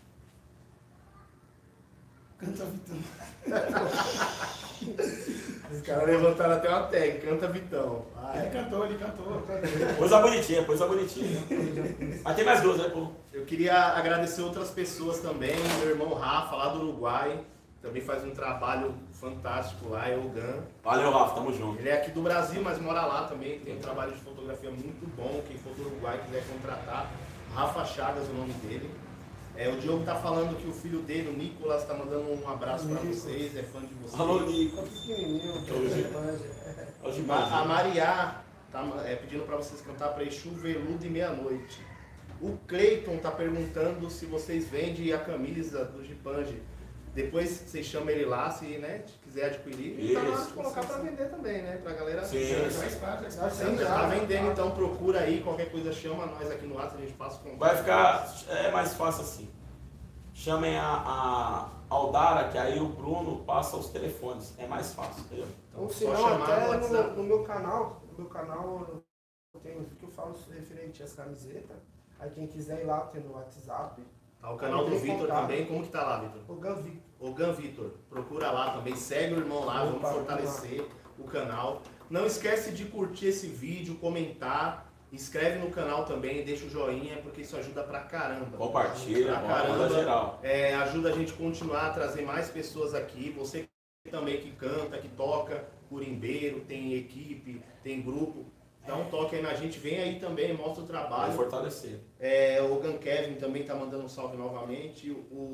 Canta Vitão. Os caras levantaram até uma tag, canta Vitão. Vai. Ele cantou, ele cantou. Coisa bonitinha, coisa bonitinha. Mas tem mais duas, né, pô? Eu queria agradecer outras pessoas também, meu irmão Rafa, lá do Uruguai, também faz um trabalho fantástico lá, é o Gan. Valeu, Rafa, tamo junto. Ele é aqui do Brasil, mas mora lá também, tem um trabalho de fotografia muito bom, quem for do Uruguai quiser contratar, Rafa Chagas, o nome dele. É, o Diogo tá falando que o filho dele, o Nicolas, tá mandando um abraço pra vocês, é fã de vocês. Alô, Nico. Tá pequenininho, Hoje. hoje. Hoje A a Mariá tá é, pedindo pra vocês cantar pra Exu Veludo e Meia-Noite. O Cleiton tá perguntando se vocês vendem a camisa do Gipange. Depois vocês chamam ele lá, se né, quiser adquirir. E tá na hora de Isso. colocar pra vender também, né? Pra galera. Sim. Faz parte, faz parte. Sim, já tá vendendo, então procura aí, qualquer coisa chama nós aqui no WhatsApp, a gente passa o contato. Vai ficar é mais fácil assim. Chamem a, a Aldara, que aí o Bruno passa os telefones. É mais fácil, entendeu? Ou Então, se só não, chamar no até WhatsApp. no, no meu canal, no meu canal eu tenho o que eu falo referente às camisetas. Aí quem quiser ir lá tem no WhatsApp. Tá o canal do Tem Vitor contato. também, como que tá lá, Vitor? O Ganvi. O Gan Vitor, procura lá também, segue o irmão lá, vamos Opa, fortalecer o canal. Não esquece de curtir esse vídeo, comentar, inscreve no canal também, deixa o joinha, porque isso ajuda pra caramba. Compartilha, Pra manda caramba, geral. é, ajuda a gente a continuar a trazer mais pessoas aqui. Você também que canta, que toca, curimbeiro, tem equipe, tem grupo. Dá um toque aí na gente, vem aí também, mostra o Vai trabalho. fortalecer. É, o Gan Kevin também tá mandando um salve novamente.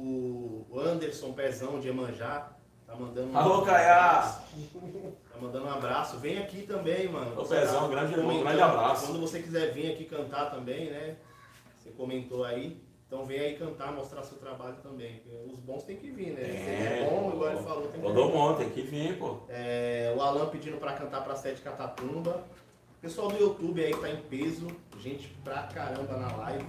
O o Anderson Pezão de Emanjá tá mandando um Alô, Caiá! Tá mandando um abraço. Vem aqui também, mano. Ô, Você Pezão, tá grande irmão, comentando. grande abraço. Quando você quiser vir aqui cantar também, né? Você comentou aí. Então vem aí cantar, mostrar seu trabalho também. Os bons tem que vir, né? Se é bom, igual ele falou, tem que Todo vir. mundo tem que vir, pô. É, o Alan pedindo pra cantar pra Sete Catatumba. Pessoal do YouTube aí que tá em peso, gente pra caramba na live.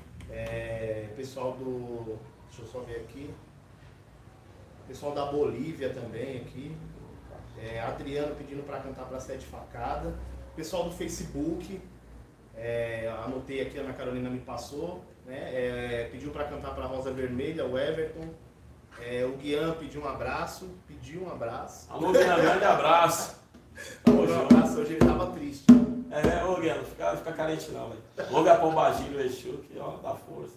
É, pessoal do. Deixa eu só ver aqui. Pessoal da Bolívia também aqui. É, Adriano pedindo pra cantar pra Sete Facada. Pessoal do Facebook. É, anotei aqui, a Ana Carolina me passou. Né? É, pediu pra cantar pra Rosa Vermelha, o Everton. É, o Guian pediu um abraço. Pediu um abraço. Alô, Guilherme, grande abraço. Tamo Um junto. abraço, hoje ele tava triste. É, ô Guilherme, não fica, não fica carente não, velho. Logo a Pombagilho, o Exu, que ó, dá força.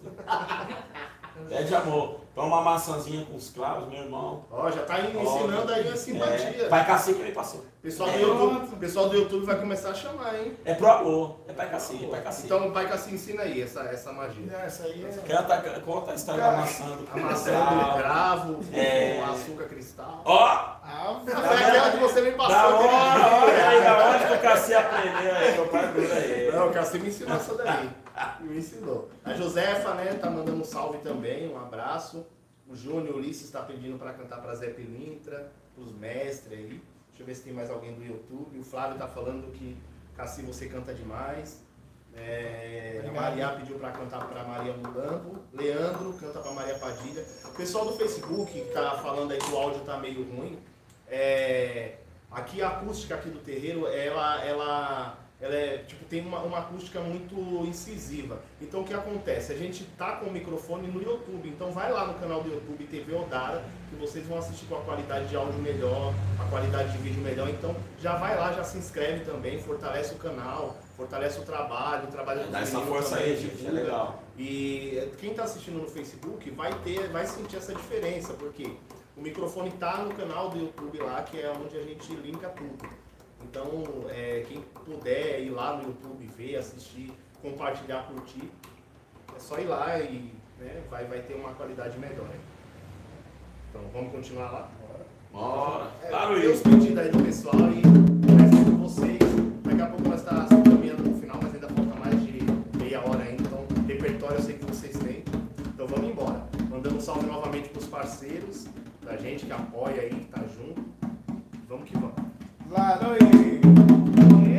Pede amor. Toma uma maçãzinha com os cravos, meu irmão. Ó, já tá ensinando aí a simpatia. É, pai cacique me passou. Pessoal do, É, YouTube, pessoal do YouTube vai começar a chamar, hein? É pro amor. É pai cacique, pai cacique. Então o pai Cassi ensina aí essa, essa magia. Não, essa aí é. Canta, conta a história da maçã do A maçã do cravo, É. o açúcar cristal. Ó! Ah, Foi aquela que você me Da passou. hora, aquele dia. olha aí, da onde que o Cassi aprendeu aí, meu pai dura aí. Não, o Cassi me ensinou essa daí. Me ensinou. A Josefa, né, tá mandando um salve também, um abraço. O Júnior Ulisses tá pedindo pra cantar pra Zé Pilintra, pros mestres aí. Deixa eu ver se tem mais alguém do YouTube. O Flávio tá falando que, Cassi, você canta demais. É, a Maria pediu pra cantar pra Maria Mulambo. Leandro canta pra Maria Padilha. O pessoal do Facebook que tá falando aí que o áudio tá meio ruim. É, aqui a acústica aqui do terreiro, ela, ela, ela é, tipo, tem uma, uma acústica muito incisiva. Então o que acontece? A gente tá com o microfone no YouTube, então vai lá no canal do YouTube T V Odara, que vocês vão assistir com a qualidade de áudio melhor, a qualidade de vídeo melhor. Então já vai lá, já se inscreve também, fortalece o canal, fortalece o trabalho, o trabalho do Dá essa menino força também, aí, gente, é divulga. legal. E quem está assistindo no Facebook vai ter, vai sentir essa diferença, porque o microfone está no canal do YouTube lá, que é onde a gente linka tudo. Então, é, quem puder ir lá no YouTube, ver, assistir, compartilhar, curtir, é só ir lá e né, vai, vai ter uma qualidade melhor. Então, vamos continuar lá? Bora. É, Claro tem os isso. pedidos aí do pessoal e começa com vocês. Daqui a pouco nós estamos tá caminhando no final, mas ainda falta mais de meia hora ainda. Então, repertório eu sei que vocês têm. Então vamos embora. Mandando um salve novamente para os parceiros da gente que apoia aí, que tá junto. Vamos que vamos. Lá, oi. Ele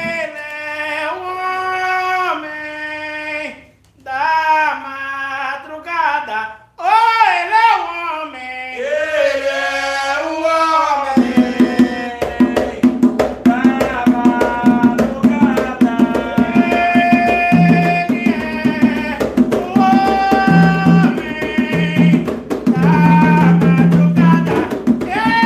é o homem da madrugada. Oh, ele é o homem. Ele é o homem da madrugada. Ele é o homem da madrugada.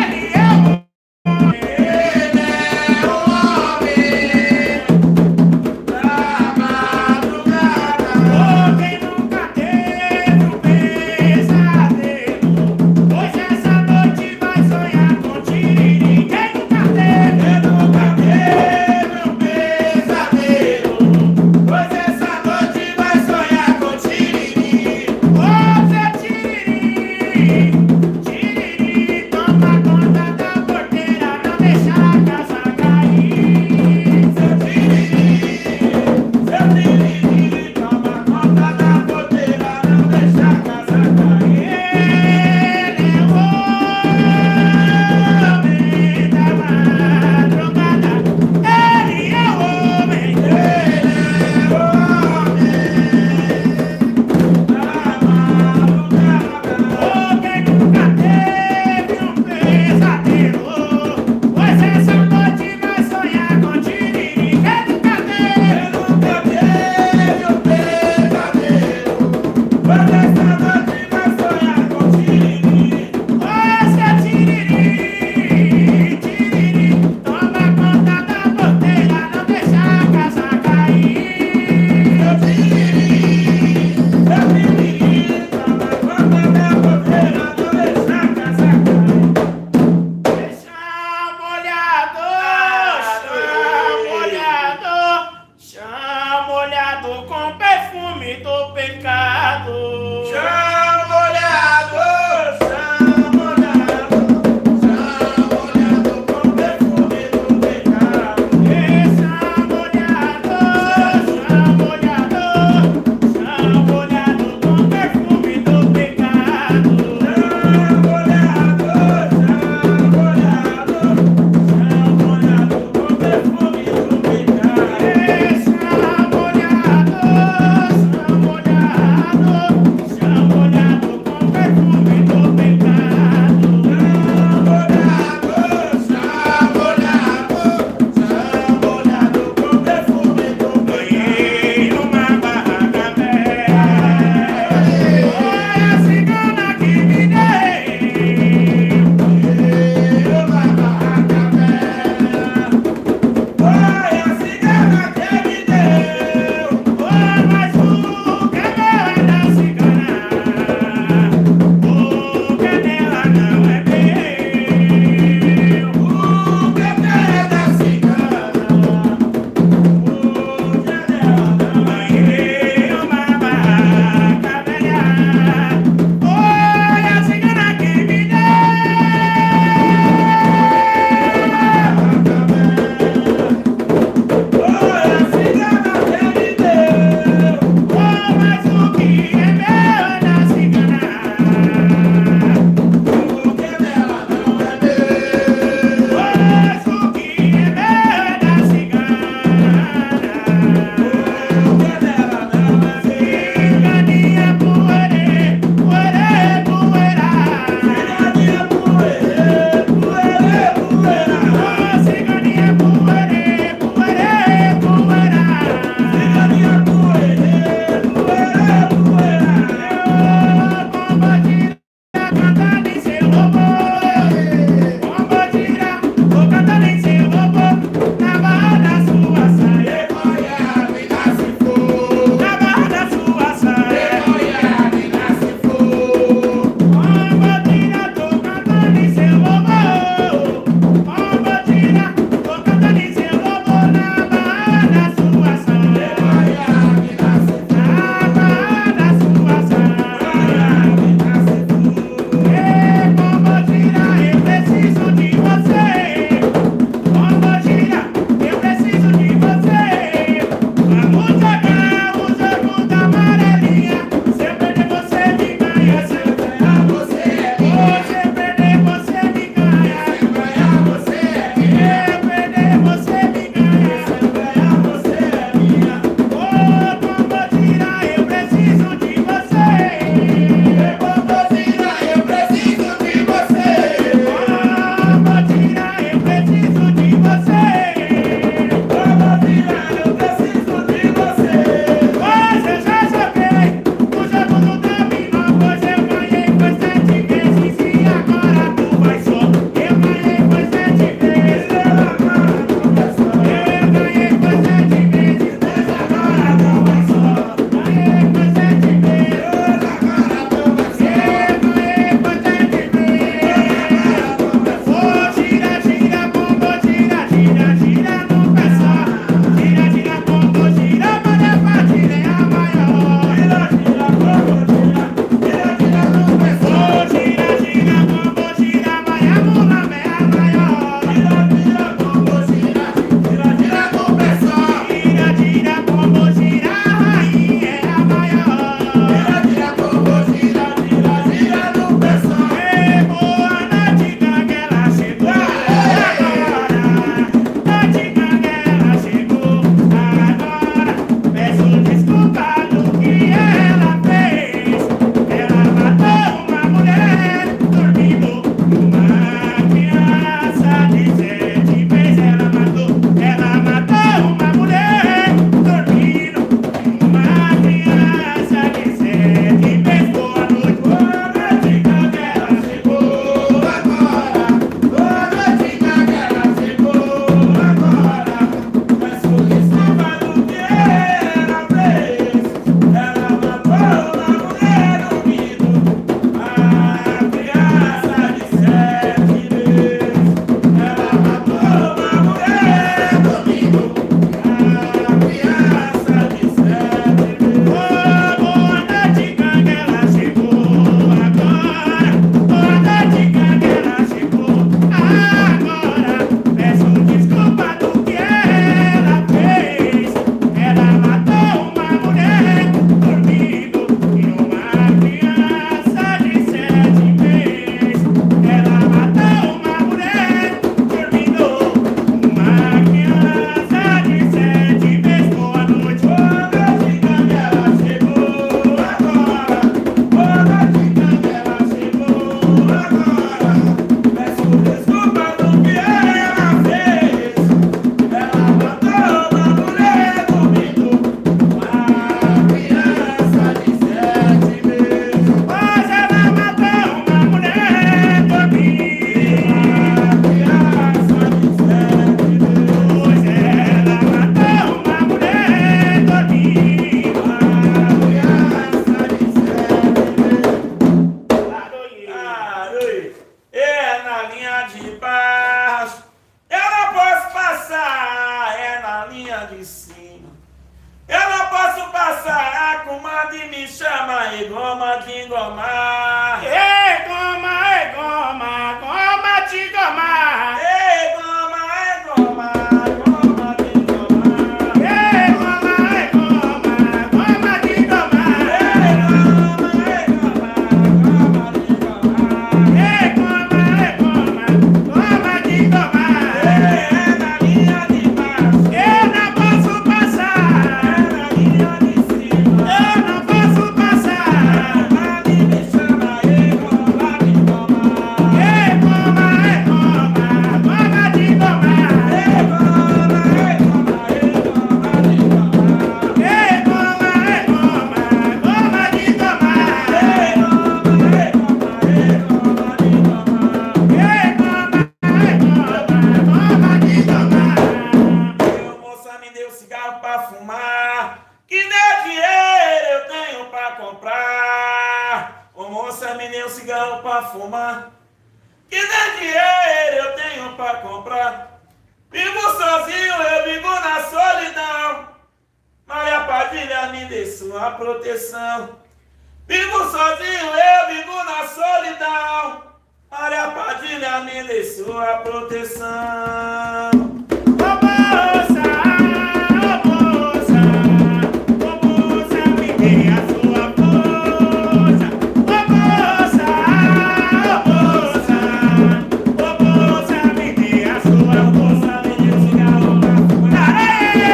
de cima. Eu não posso passar, comadre me chama e goma de engomar. Ei, goma, ei, goma, goma de goma. Ei, goma, é goma, goma de engomar. Ei, goma, ei, goma, goma de goma. Ei, goma, é goma, goma de engomar. Ei, goma, ei, goma, goma de goma. Ei, é na linha de baixo, Eu não posso passar. é na linha de cima. Eu não posso passar. Comadre me chama e goma de engomar. Ei, goma, ei, goma, goma de goma. Ei, goma, é goma, é goma de engomar. Ei, goma, ei, goma, goma de goma. Ei, goma, é goma, é goma de engomar. Ei, goma, ei, goma, goma de goma. Meu moça me deu cigarro pra fumar, que nem dinheiro eu tenho pra comprar. Ô moça me deu cigarro pra fumar, que nem dinheiro eu tenho pra comprar. Vivo sozinho, eu vivo na solidão. Maria Padilha me dê sua proteção. Vivo sozinho, eu vivo na solidão. Maria Padilha me dê sua proteção. Ô moça, ô moça, ô moça, me dê a sua força. Ô moça, ô moça, ô moça, me dê a sua força. Me dê o cigarro pra fumar.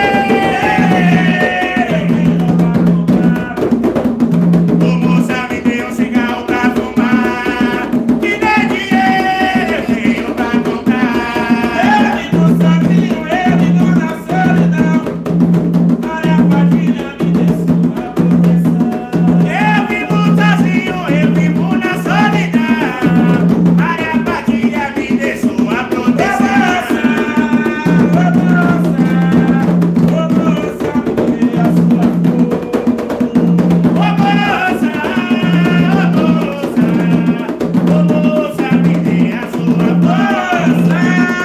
Ô moça, me dê um cigarro pra fumar. Que nem dinheiro eu tenho pra comprar. Eu vivo sozinho, eu vivo na solidão. Maria Padilha me dê sua proteção. Eu vivo sozinho, eu vivo na solidão. Maria Padilha me dê sua proteção. Ô moça, ô moça, me dê a sua força.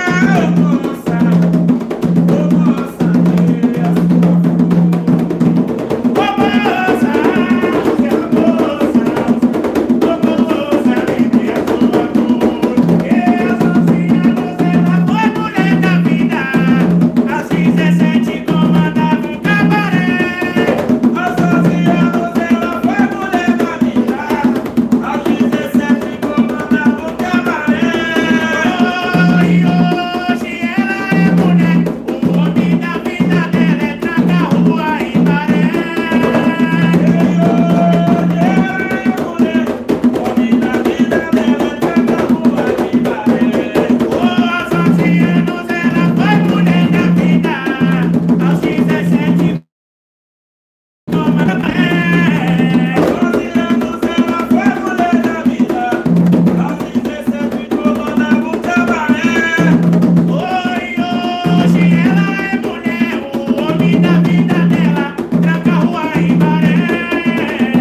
Ô moça, ô moça, ô moça, me dê a sua força. Eu sozinha ela foi mulher da vida. Aos dezessete comandava um cabaré. Aos onze anos ela foi mulher da vida. Aos dezessete comandava um cabaré. E hoje ela é mulher. O homem da vida dela é Tranca-Rua e Maré. Aos onze anos ela foi mulher da vida. Aos dezessete comandava. Oi, hoje ela é mulher, o homem da vida dela, Tranca-Rua e Maré.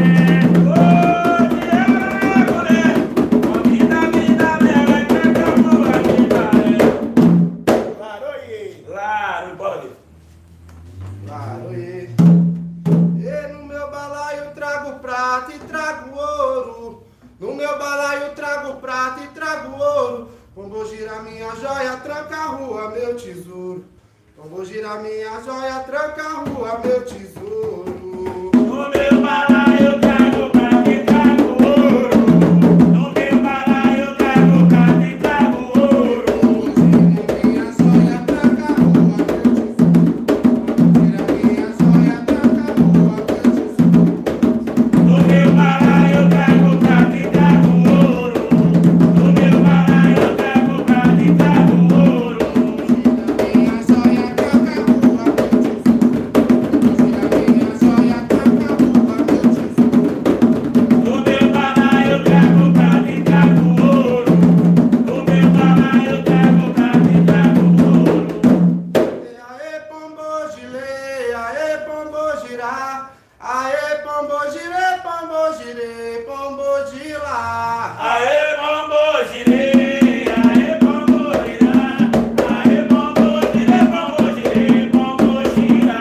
Claro, pode. Claro, e, e no meu balaio trago prata e trago ouro. No meu balaio trago prata e trago ouro. Quando vou girar minha joia, Tranca-Rua, meu tesouro. Quando vou girar minha joia, Tranca-Rua, meu tesouro. No meu balaio eu trago prata e trago ouro. No meu balaio eu trago prata e trago ouro. Minha joia, Tranca-Rua, meu tesouro. Tira minha joia, Tranca-Rua, meu tesouro. No meu balaio eu trago prata e trago ouro. No meu balaio eu trago prata e trago ouro. Minha joia, Tranca-Rua, meu tesouro. Tira minha joia, Tranca-Rua, meu tesouro. No meu balaio eu trago prata e trago ouro. No meu balaio eu trago prata e trago ouro. Aê, pombo girê, aê, pombo girar. Aê, pombo girê, pombo girê, pombo girar. Aê, pombo girê, aê, pombo girá. Aê, pombo girê, pombo girê, pombo girá.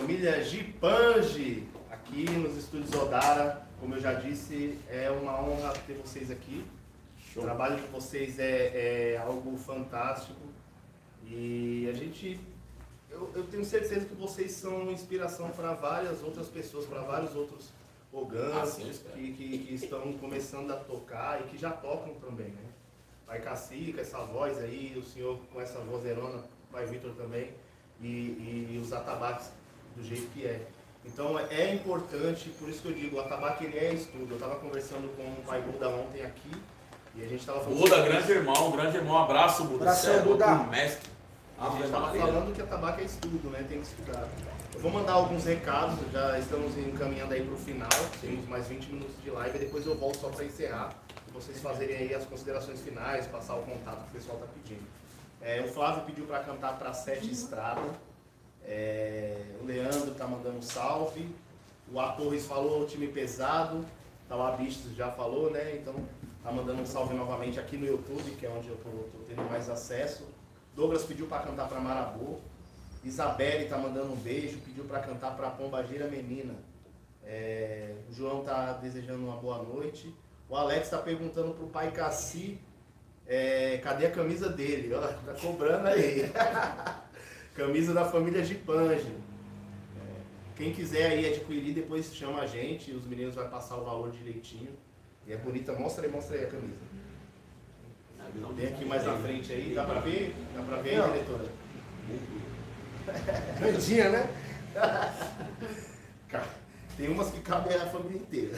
família Gipange, aqui nos estúdios Odara. Como eu já disse, é uma honra ter vocês aqui. Show. O trabalho de vocês é, é algo fantástico. E a gente, eu, eu tenho certeza que vocês são inspiração para várias outras pessoas, para vários outros ogãs Ah, sim, eu espero. que, que, que estão começando a tocar e que já tocam também, né? Pai Cacique, essa voz aí, o senhor com essa vozerona, Pai Vitor também, e, e os atabaques do jeito que é. Então é importante, por isso que eu digo, o atabaque ele é estudo. Eu estava conversando com o Pai Buda ontem aqui, e a gente estava falando... Buda, grande irmão, grande irmão, abraço, Buda. Abração, Você é Buda. outro mestre. A gente Ave estava Maria. falando que atabaque é estudo, né? Tem que estudar. Eu vou mandar alguns recados, já estamos encaminhando aí para o final, temos mais vinte minutos de live, e depois eu volto só para encerrar, e vocês fazerem aí as considerações finais, passar o contato que o pessoal está pedindo. É, o Flávio pediu para cantar para Sete Estrada, é, o Leandro está mandando um salve, o A Torres falou time pesado, tá, o Abistos já falou, né? Então tá mandando um salve novamente aqui no YouTube, que é onde eu tô, tô tendo mais acesso. Douglas pediu para cantar para Marabô. Isabelle tá mandando um beijo, pediu para cantar para Pombagira Menina. É, o João tá desejando uma boa noite. O Alex está perguntando pro pai Cassi, é, cadê a camisa dele? Ó, tá cobrando aí. Camisa da família Gipange. É, quem quiser aí adquirir, depois chama a gente, os meninos vão passar o valor direitinho. E é bonita, mostra aí, mostra aí a camisa. Tem aqui mais na frente aí, dá pra ver? Dá pra ver aí, diretora? Grandinha, né? Cara, tem umas que cabem a família inteira.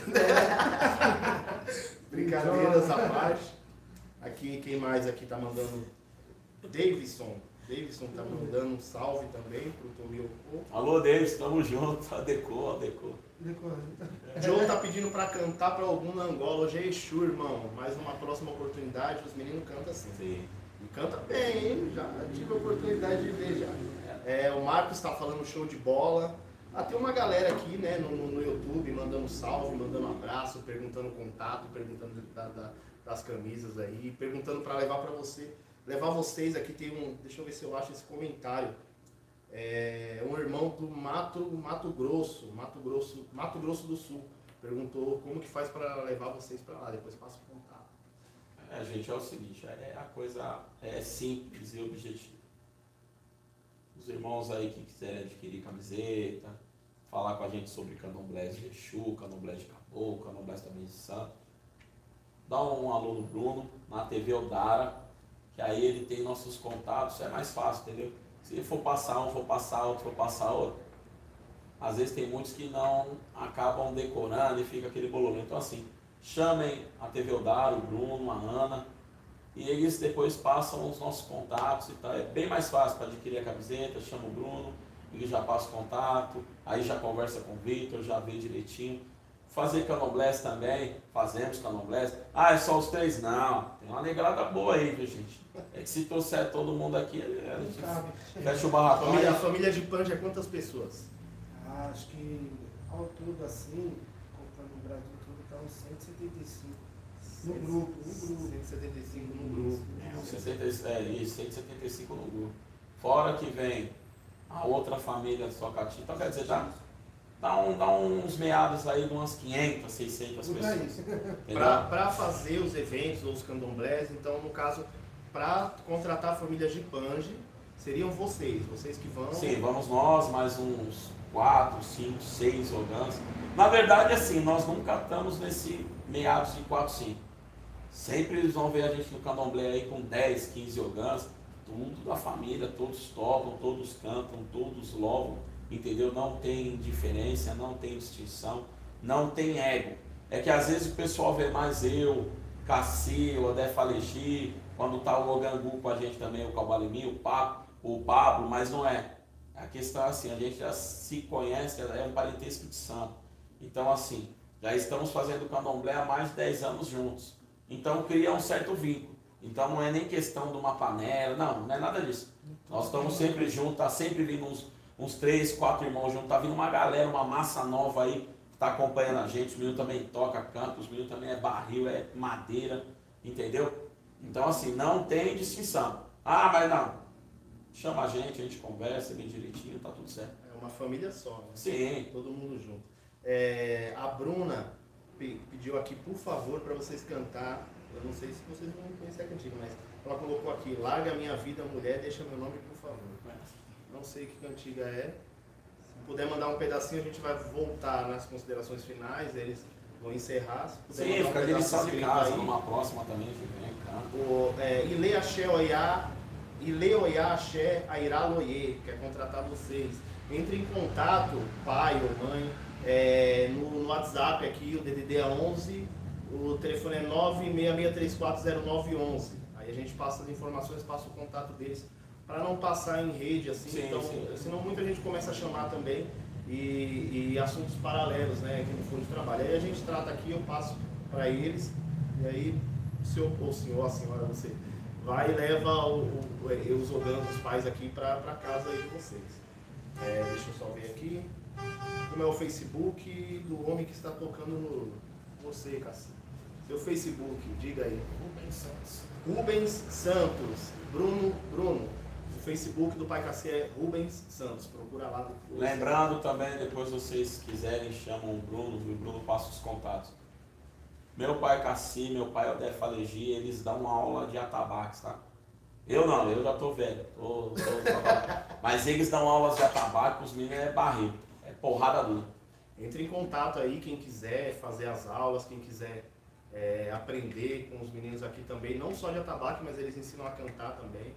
Brincadeiras à parte. Aqui, quem mais aqui tá mandando? Davidson. Davidson tá mandando um salve também pro Tomio. Alô, Davis, tamo junto. Adequou, adequou. Joe tá pedindo pra cantar pra algum na Angola. Hoje é Exu, irmão. Mais uma próxima oportunidade, os meninos cantam assim. Sim. E canta bem, hein? Já tive a oportunidade de ver já. É, o Marcos está falando show de bola. Ah, tem uma galera aqui, né, no, no YouTube, mandando salve, mandando abraço, perguntando contato, perguntando da, da, das camisas aí, perguntando para levar para você, levar vocês aqui. Tem um, deixa eu ver se eu acho esse comentário. É, um irmão do Mato, Mato Grosso, Mato Grosso, Mato Grosso do Sul, perguntou como que faz para levar vocês para lá. Depois passa o contato. É, gente, é o seguinte, é, a coisa é simples e objetiva. Os irmãos aí que quiserem adquirir camiseta, falar com a gente sobre candomblés de Exu, candomblés de Caboclo, candomblés também de Santo, dá um alô no Bruno, na T V Odara, que aí ele tem nossos contatos, é mais fácil, entendeu? Se ele for passar um, for passar outro, for passar outro, às vezes tem muitos que não acabam decorando e fica aquele bololô. Então assim, chamem a T V Odara, o Bruno, a Ana, e eles depois passam os nossos contatos e tal. É bem mais fácil para adquirir a camiseta, chama o Bruno, ele já passa o contato, aí já conversa com o Victor, já vê direitinho. Fazer candomblés também, fazemos candomblés. Ah, é só os três? Não, tem uma negrada boa aí, viu, gente? É que se trouxer todo mundo aqui, a gente fecha o A barracão. família, a família de Panja é quantas pessoas? Ah, acho que ao todo assim, contando o Brasil todo, tá uns cento e setenta e cinco. No grupo, no grupo. cento e setenta e cinco no grupo. É, uns sessenta, é isso, cento e setenta e cinco no grupo. Fora que vem a outra família Socati, então quer dizer, dá, dá, um, dá uns meados aí de umas quinhentas, seiscentas Tudo é pessoas. isso. Para fazer os eventos ou os candomblés, então no caso, para contratar a família Gipange, seriam vocês, vocês que vão... Sim, vamos nós, mais uns quatro, cinco, seis orgãs. Na verdade, assim, nós nunca estamos nesse meados de quatro, cinco. Sempre eles vão ver a gente no candomblé aí com dez, quinze orgãs, tudo da família, todos tocam, todos cantam, todos louvam, entendeu? Não tem diferença, não tem distinção, não tem ego. É que às vezes o pessoal vê mais eu, Cassi, o Odé Falegi, quando tá o Ogangu com a gente também, o Calbalimi, o Papo, o Pablo, mas não é. A questão é assim, a gente já se conhece, é um parentesco de santo. Então assim, já estamos fazendo o candomblé há mais de dez anos juntos. Então cria um certo vínculo. Então não é nem questão de uma panela, não, não é nada disso. Nós estamos sempre juntos, tá sempre vindo uns, uns três, quatro irmãos juntos, tá vindo uma galera, uma massa nova aí, que tá acompanhando a gente, os meninos também tocam canto, os meninos também é barril, é madeira, entendeu? Então assim, não tem distinção. Ah, mas não, chama a gente, a gente conversa bem direitinho, tá tudo certo. É, uma família só, né? Sim. Todo mundo junto. É, a Bruna pe- pediu aqui, por favor, para vocês cantar. Eu não sei se vocês vão conhecer a cantiga, mas ela colocou aqui: larga minha vida, mulher, deixa meu nome, por favor. Não sei que cantiga é. Se puder mandar um pedacinho, a gente vai voltar nas considerações finais. Eles vão encerrar. Se puder Sim, mandar fica um de lição pedacinho de escrito casa, aí. numa próxima também, fica bem, canta. O, é, Ile Axé Oiá, Ile Oiá Axé Airá Loie, quer contratar vocês. Entre em contato, pai ou mãe, é, no, no WhatsApp aqui, o D D D é onze, o telefone é nove seis seis três quatro zero nove um um. Aí a gente passa as informações, passa o contato deles, para não passar em rede assim, Sim, então, sim. senão muita gente começa a chamar também e, e assuntos paralelos, né, que não for de trabalho. Aí a gente trata aqui, eu passo para eles, e aí o senhor, ou o senhor, a senhora, você vai e leva o, o, os orgânicos dos pais aqui para casa aí de vocês. É, deixa eu só ver aqui. Como é o Facebook do homem que está tocando no você, Cassi? Seu Facebook, diga aí. Rubens Santos. Rubens Santos. Bruno, Bruno. O Facebook do Pai Cassi é Rubens Santos. Procura lá depois. Lembrando também, depois vocês quiserem, chamam o Bruno, o Bruno passa os contatos. Meu pai Cassi, meu pai Odé Falegi, eles dão uma aula de atabaques, tá? Eu não, eu já tô velho, tô, tô, tô, mas eles dão aulas de atabaque, os meninos é barril, é porrada dura. Entre em contato aí, quem quiser fazer as aulas, quem quiser é, aprender com os meninos aqui também, não só de atabaque, mas eles ensinam a cantar também.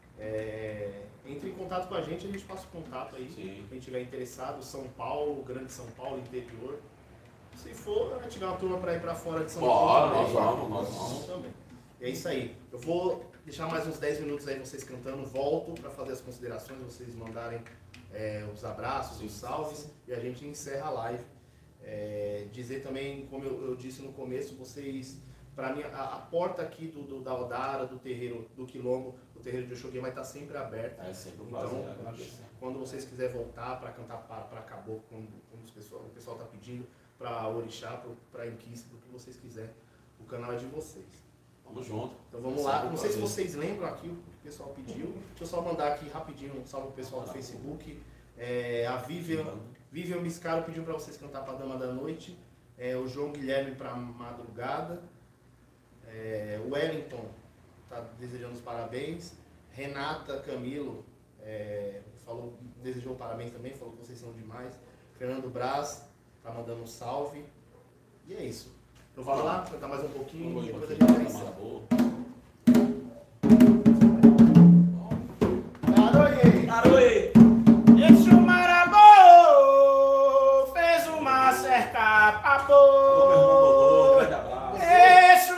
É, entre em contato com a gente, a gente passa o contato aí, Sim. quem tiver interessado, São Paulo, Grande São Paulo, interior. Se for, tiver uma turma para ir para fora de São Bora, Paulo, nós também, vamos, nós vamos. também. E é isso aí. Eu vou deixar mais uns dez minutos aí vocês cantando, volto para fazer as considerações, vocês mandarem é, os abraços, os salves, e a gente encerra a live. É, dizer também, como eu, eu disse no começo, vocês, para mim, a, a porta aqui do, do, da Odara, do terreiro do Quilombo, o terreiro de Oxóguê vai estar sempre aberta. É sempre um Então, prazer agradecer. quando vocês quiserem voltar para cantar para Caboclo, como, como o pessoal o pessoal está pedindo, para Orixá, para Inquice, do que vocês quiserem, o canal é de vocês. Vamos junto. Então vamos É lá. sempre um Não sei se prazer. vocês lembram aqui o que o pessoal pediu. Deixa eu só mandar aqui rapidinho um salve pro pessoal do Facebook. É, a Vivian, Vivian Biscaro pediu para vocês cantar para Dama da Noite. É, o João Guilherme para Madrugada. É, o Wellington está desejando os parabéns. Renata Camilo é, falou, desejou parabéns também, falou que vocês são demais. Fernando Braz está mandando um salve. E é isso. Então vamos lá, cantar mais um pouquinho Vamos e um depois a pouquinho, gente vai tá encerrar. boa. Aroie! Aroê! Esse marabô fez uma cerca pra Ô, meu irmão Dodô, um boi. grande abraço. Esse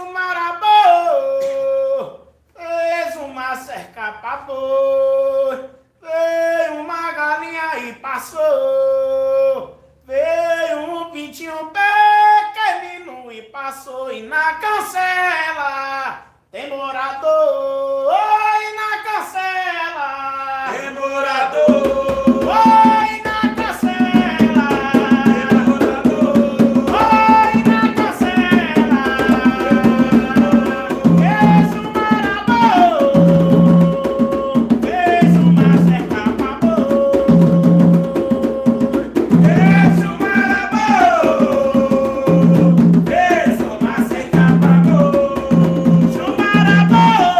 marabô fez uma cerca pra boi. Veio uma galinha e passou. Veio um pintinho pequenino e passou. E na cancela tem morador. Oi, na cancela Tem morador! Oi, na cancela Tem morador! Oi, na cancela Fez um marabô Fez uma cerca pra boi. Fez um marabô Fez uma cerca pra boi. Um marabô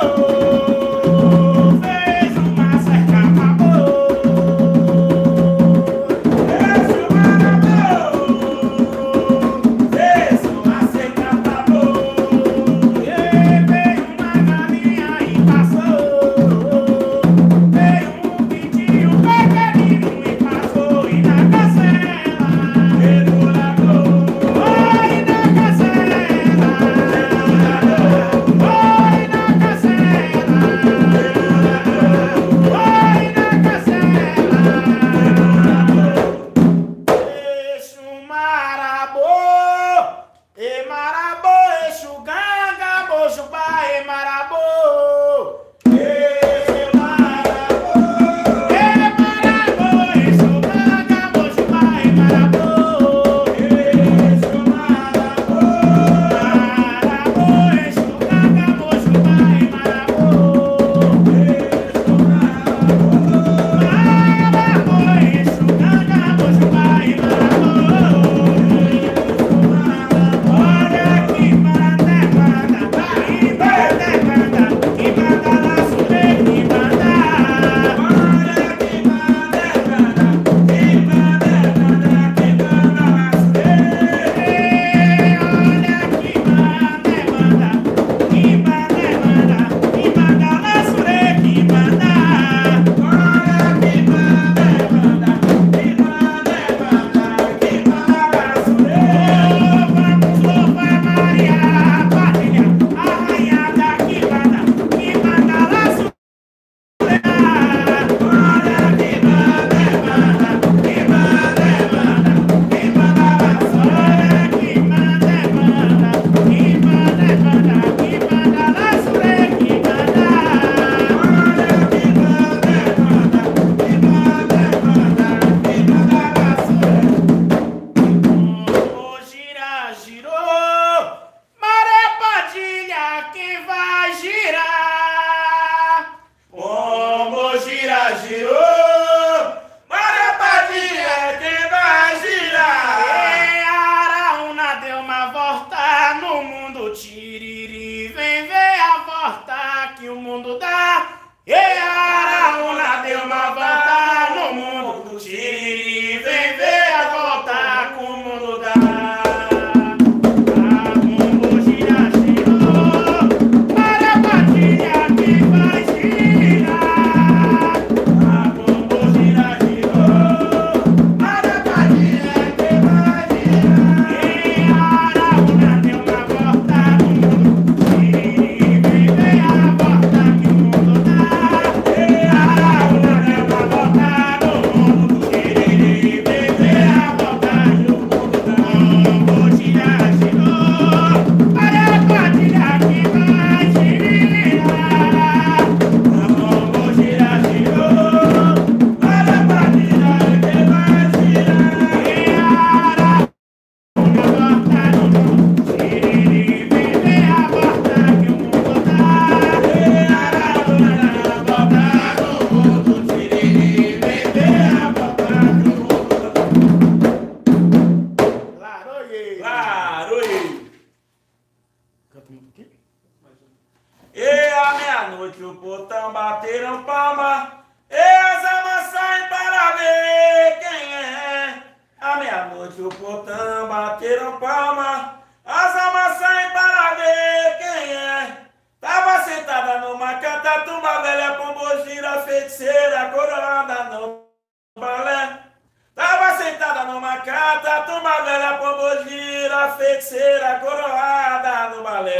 noite o portão bateram palma e as almas saem para ver quem é. À meia-noite o portão bateram palma, as almas saem para ver quem é. Tava sentada numa catatumba velha, pombogira, feiticeira, coroada no balé. Tava sentada numa catatumba velha, pombogira, feiticeira, coroada no balé.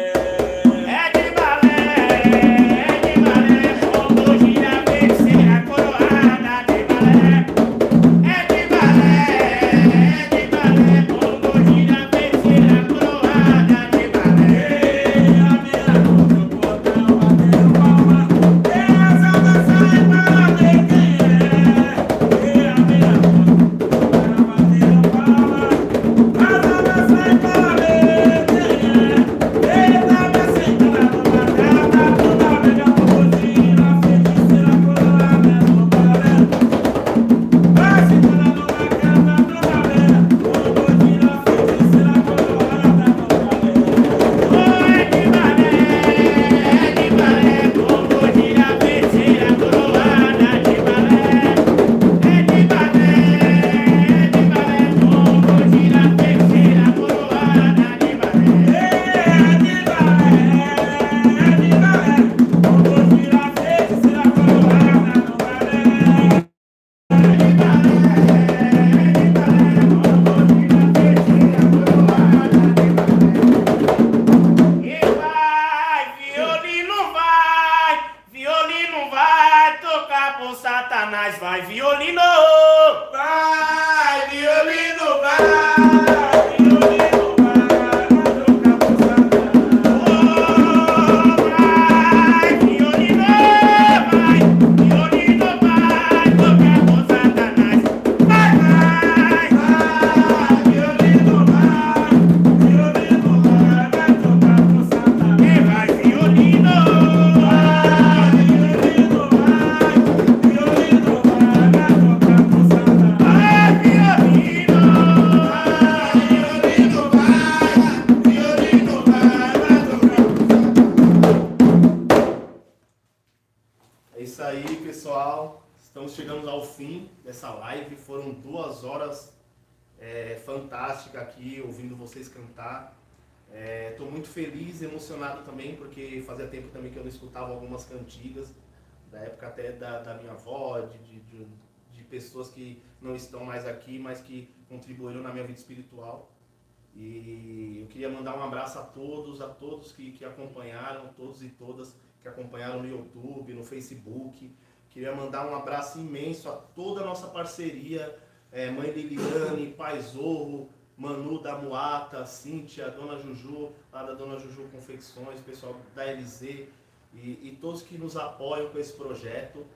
Satanás, vai violino, vai violino, vai violino, vai, vai tocar pro Satanás. Oh, vai violino, vai violino, vai tocar pro Satanás. Vai, vai, vai violino, vai violino, vai, vai tocar pro Satanás. E vai violino, vai violino, vai violino, vai, vai tocar pro Satanás. vai violino. live. Foram duas horas é, fantásticas aqui, ouvindo vocês cantar. Estou é, muito feliz, emocionado também, porque fazia tempo também que eu não escutava algumas cantigas, da época até da, da minha avó, de, de, de, de pessoas que não estão mais aqui, mas que contribuíram na minha vida espiritual. E eu queria mandar um abraço a todos, a todos que, que acompanharam, todos e todas que acompanharam no YouTube, no Facebook. Queria mandar um abraço imenso a toda a nossa parceria, é, Mãe Liliane, Pai Zorro, Manu da Muata, Cíntia, Dona Juju, lá da Dona Juju Confecções, pessoal da L Z e, e todos que nos apoiam com esse projeto,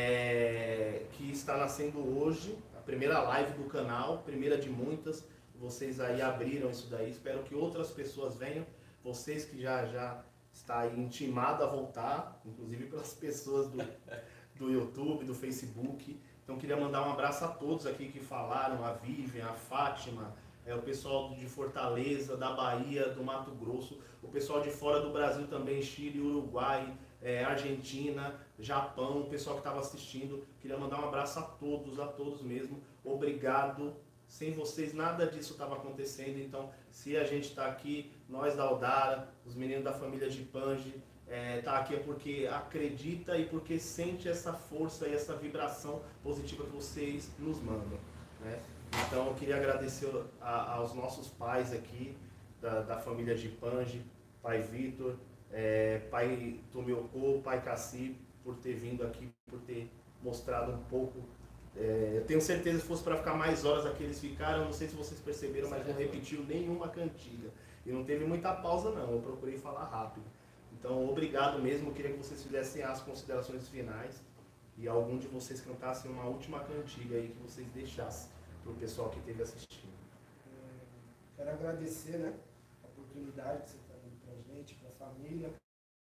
é, que está nascendo hoje, a primeira live do canal, primeira de muitas. Vocês aí abriram isso daí, espero que outras pessoas venham, vocês que já, já está aí intimado a voltar, inclusive pelas pessoas do, do YouTube, do Facebook. Então queria mandar um abraço a todos aqui que falaram, a Vivian, a Fátima, é, o pessoal de Fortaleza, da Bahia, do Mato Grosso, o pessoal de fora do Brasil também, Chile, Uruguai, é, Argentina, Japão, o pessoal que estava assistindo. Queria mandar um abraço a todos, a todos mesmo, obrigado. Sem vocês nada disso estava acontecendo, então se a gente está aqui, nós da Aldara, os meninos da família de Panji, é, tá aqui é porque acredita e porque sente essa força e essa vibração positiva que vocês nos mandam, né? Então eu queria agradecer a, aos nossos pais aqui, da, da família de Panji, pai Vitor, é, pai Tomiocô, pai Cassi, por ter vindo aqui, por ter mostrado um pouco. É, eu tenho certeza que se fosse para ficar mais horas aqui eles ficaram, não sei se vocês perceberam, mas não repetiu nenhuma cantiga. E não teve muita pausa não, eu procurei falar rápido. Então, obrigado mesmo, eu queria que vocês fizessem as considerações finais e algum de vocês cantassem uma última cantiga aí que vocês deixassem para o pessoal que esteve assistindo. É, quero agradecer, né, a oportunidade que você está dando para a gente, para a família,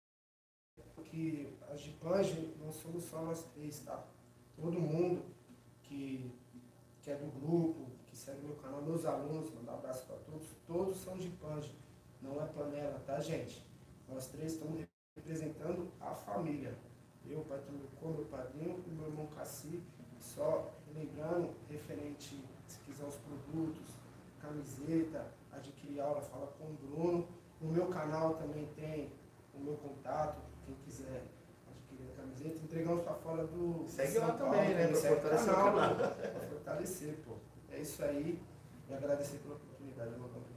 porque a Gipange não somos só nós três, tá? Todo mundo que, que é do grupo, que segue meu canal, meus alunos, mandar um abraço para todos, todos são de Panji, não é panela, tá, gente? Nós três estamos representando a família. Eu, pai Tomiocô, meu padrinho e meu irmão Cassi, só lembrando, referente, se quiser os produtos, camiseta, adquirir aula, fala com o Bruno. No meu canal também tem o meu contato, quem quiser camiseta, entregamos para fora do segue São lá Paulo, também, né? Para fortalecer canal, o canal. Para fortalecer, pô. É isso aí. E agradecer pela oportunidade do meu convite.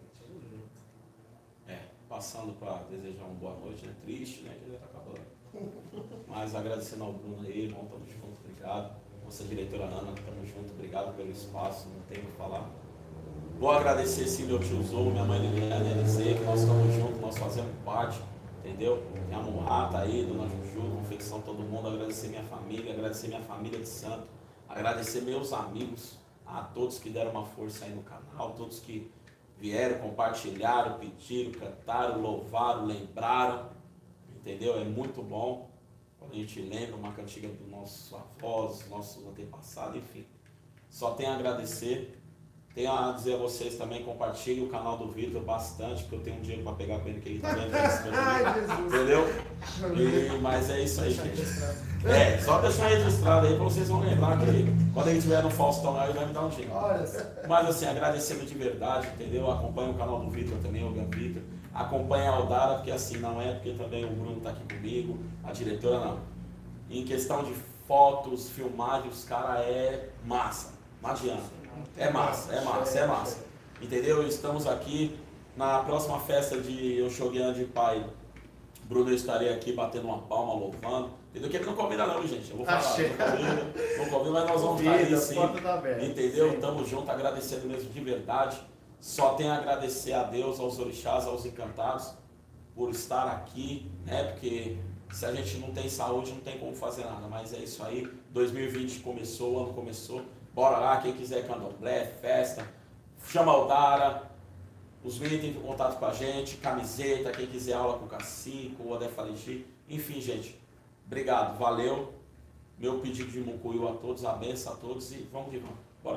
É, passando para desejar uma boa noite, né? Triste, né? Que já está acabando. Mas agradecendo ao Bruno aí, irmão, tamo junto, obrigado. Nossa diretora Ana, tamo junto, obrigado pelo espaço, não tenho o que falar. Vou agradecer esse meu tiozão, minha mãe Liliane, L Z, que nós estamos juntos, nós fazemos parte. Entendeu? Minha Murrata aí, Dona Juju, Confecção, todo mundo, agradecer minha família, agradecer minha família de santo, agradecer meus amigos, a todos que deram uma força aí no canal, todos que vieram, compartilharam, pediram, cantaram, louvaram, lembraram, entendeu? É muito bom quando a gente lembra uma cantiga dos nossos avós, nossos antepassados, enfim. Só tenho a agradecer. Tenho a dizer a vocês também, compartilhem o canal do Vitor bastante, porque eu tenho um dinheiro para pegar com ele que ele também tem, entendeu? E, mas é isso aí, gente. É, só deixar registrado aí para vocês vão lembrar que quando ele estiver no Faustão aí, ele vai me dar um dinheiro. Mas assim, agradecendo de verdade, entendeu? Acompanha o canal do Vitor também, o Gan Vitor. Acompanha a Aldara, porque assim, não é porque também o Bruno está aqui comigo, a diretora não. Em questão de fotos, filmagens, os caras é massa, não adianta. É massa, é massa, é massa. Entendeu? Estamos aqui na próxima festa de Oxoguiana de Pai. Bruno, eu estarei aqui batendo uma palma, louvando. Entendeu? Que ele não convida não, gente. Eu vou falar, não convida, não convida, mas nós vamos estar aí sim. Entendeu? Tamo junto, agradecendo mesmo de verdade. Só tenho a agradecer a Deus, aos orixás, aos encantados, por estar aqui, né? Porque se a gente não tem saúde, não tem como fazer nada. Mas é isso aí. dois mil e vinte começou, o ano começou. Bora lá, quem quiser candomblé, festa, chama a Aldara, os meninos têm contato com a gente, camiseta, quem quiser aula com o Cassi, com o Odefaligi, enfim, gente, obrigado, valeu, meu pedido de mucuyu a todos, a benção a todos e vamos que vamos, bora.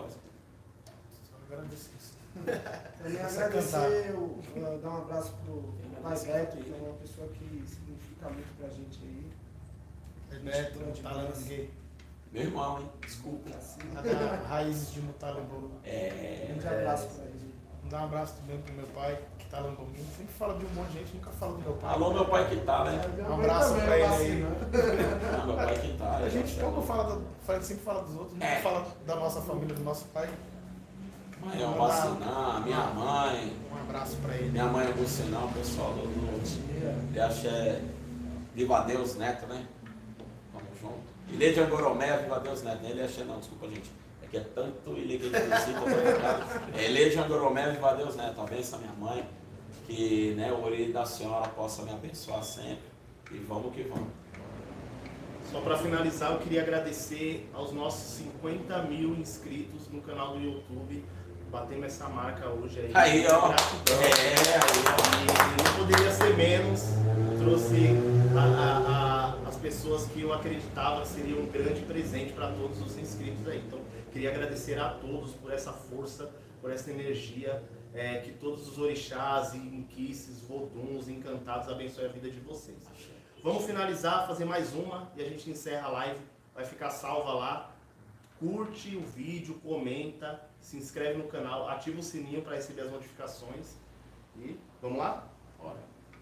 Só agradecer. Também agradecer, eu, dar um abraço pro Pai Beto, que é uma pessoa que significa muito pra gente aí. Beto, falando gay. Meu irmão, hein? Desculpa. Da Raízes de Mutalembu. É. Um abraço pra ele. Mandar um abraço também pro meu pai, que tá lá no domingo. Sempre fala de um monte de gente, nunca fala do meu pai. Alô, meu pai que tá, né? Um abraço pra ele aí. Não, meu pai que tá. A gente pouco fala, do, fala- sempre fala dos outros, nunca É. fala da nossa família, do nosso pai. Mãe, é o Vacinã, minha mãe. Um abraço pra ele. Minha mãe é Bucinão, pessoal do do- de Axé, Viva Deus Neto, né? Vamos junto. Ilê de Angoromé, Viva Deus Neto. Não é Ilê Axé não, desculpa, gente. É que é tanto Ilê que a gente visita, eu tô lembrado. É Ilê de Angoromé, Viva Deus Neto. A benção minha mãe, que né, o orelho da senhora possa me abençoar sempre. E vamos que vamos. Só para finalizar, eu queria agradecer aos nossos cinquenta mil inscritos no canal do YouTube. Batemos essa marca hoje aí. Aí, ó. Gratidão. É, aí, ó. E não poderia ser menos. Trouxe a- a- a- as pessoas que eu acreditava que seria um grande presente para todos os inscritos aí. Então, queria agradecer a todos por essa força, por essa energia. É, que todos os orixás, inquices, voduns, encantados abençoem a vida de vocês. Vamos finalizar, fazer mais uma e a gente encerra a live. Vai ficar salva lá. Curte o vídeo, comenta, se inscreve no canal, ativa o sininho para receber as notificações. E vamos lá? Bora.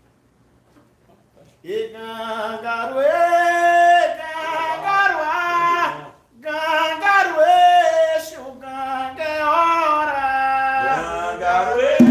E gangaruê, gangaruá, gangaruê, xuganga é hora. Gangaruê,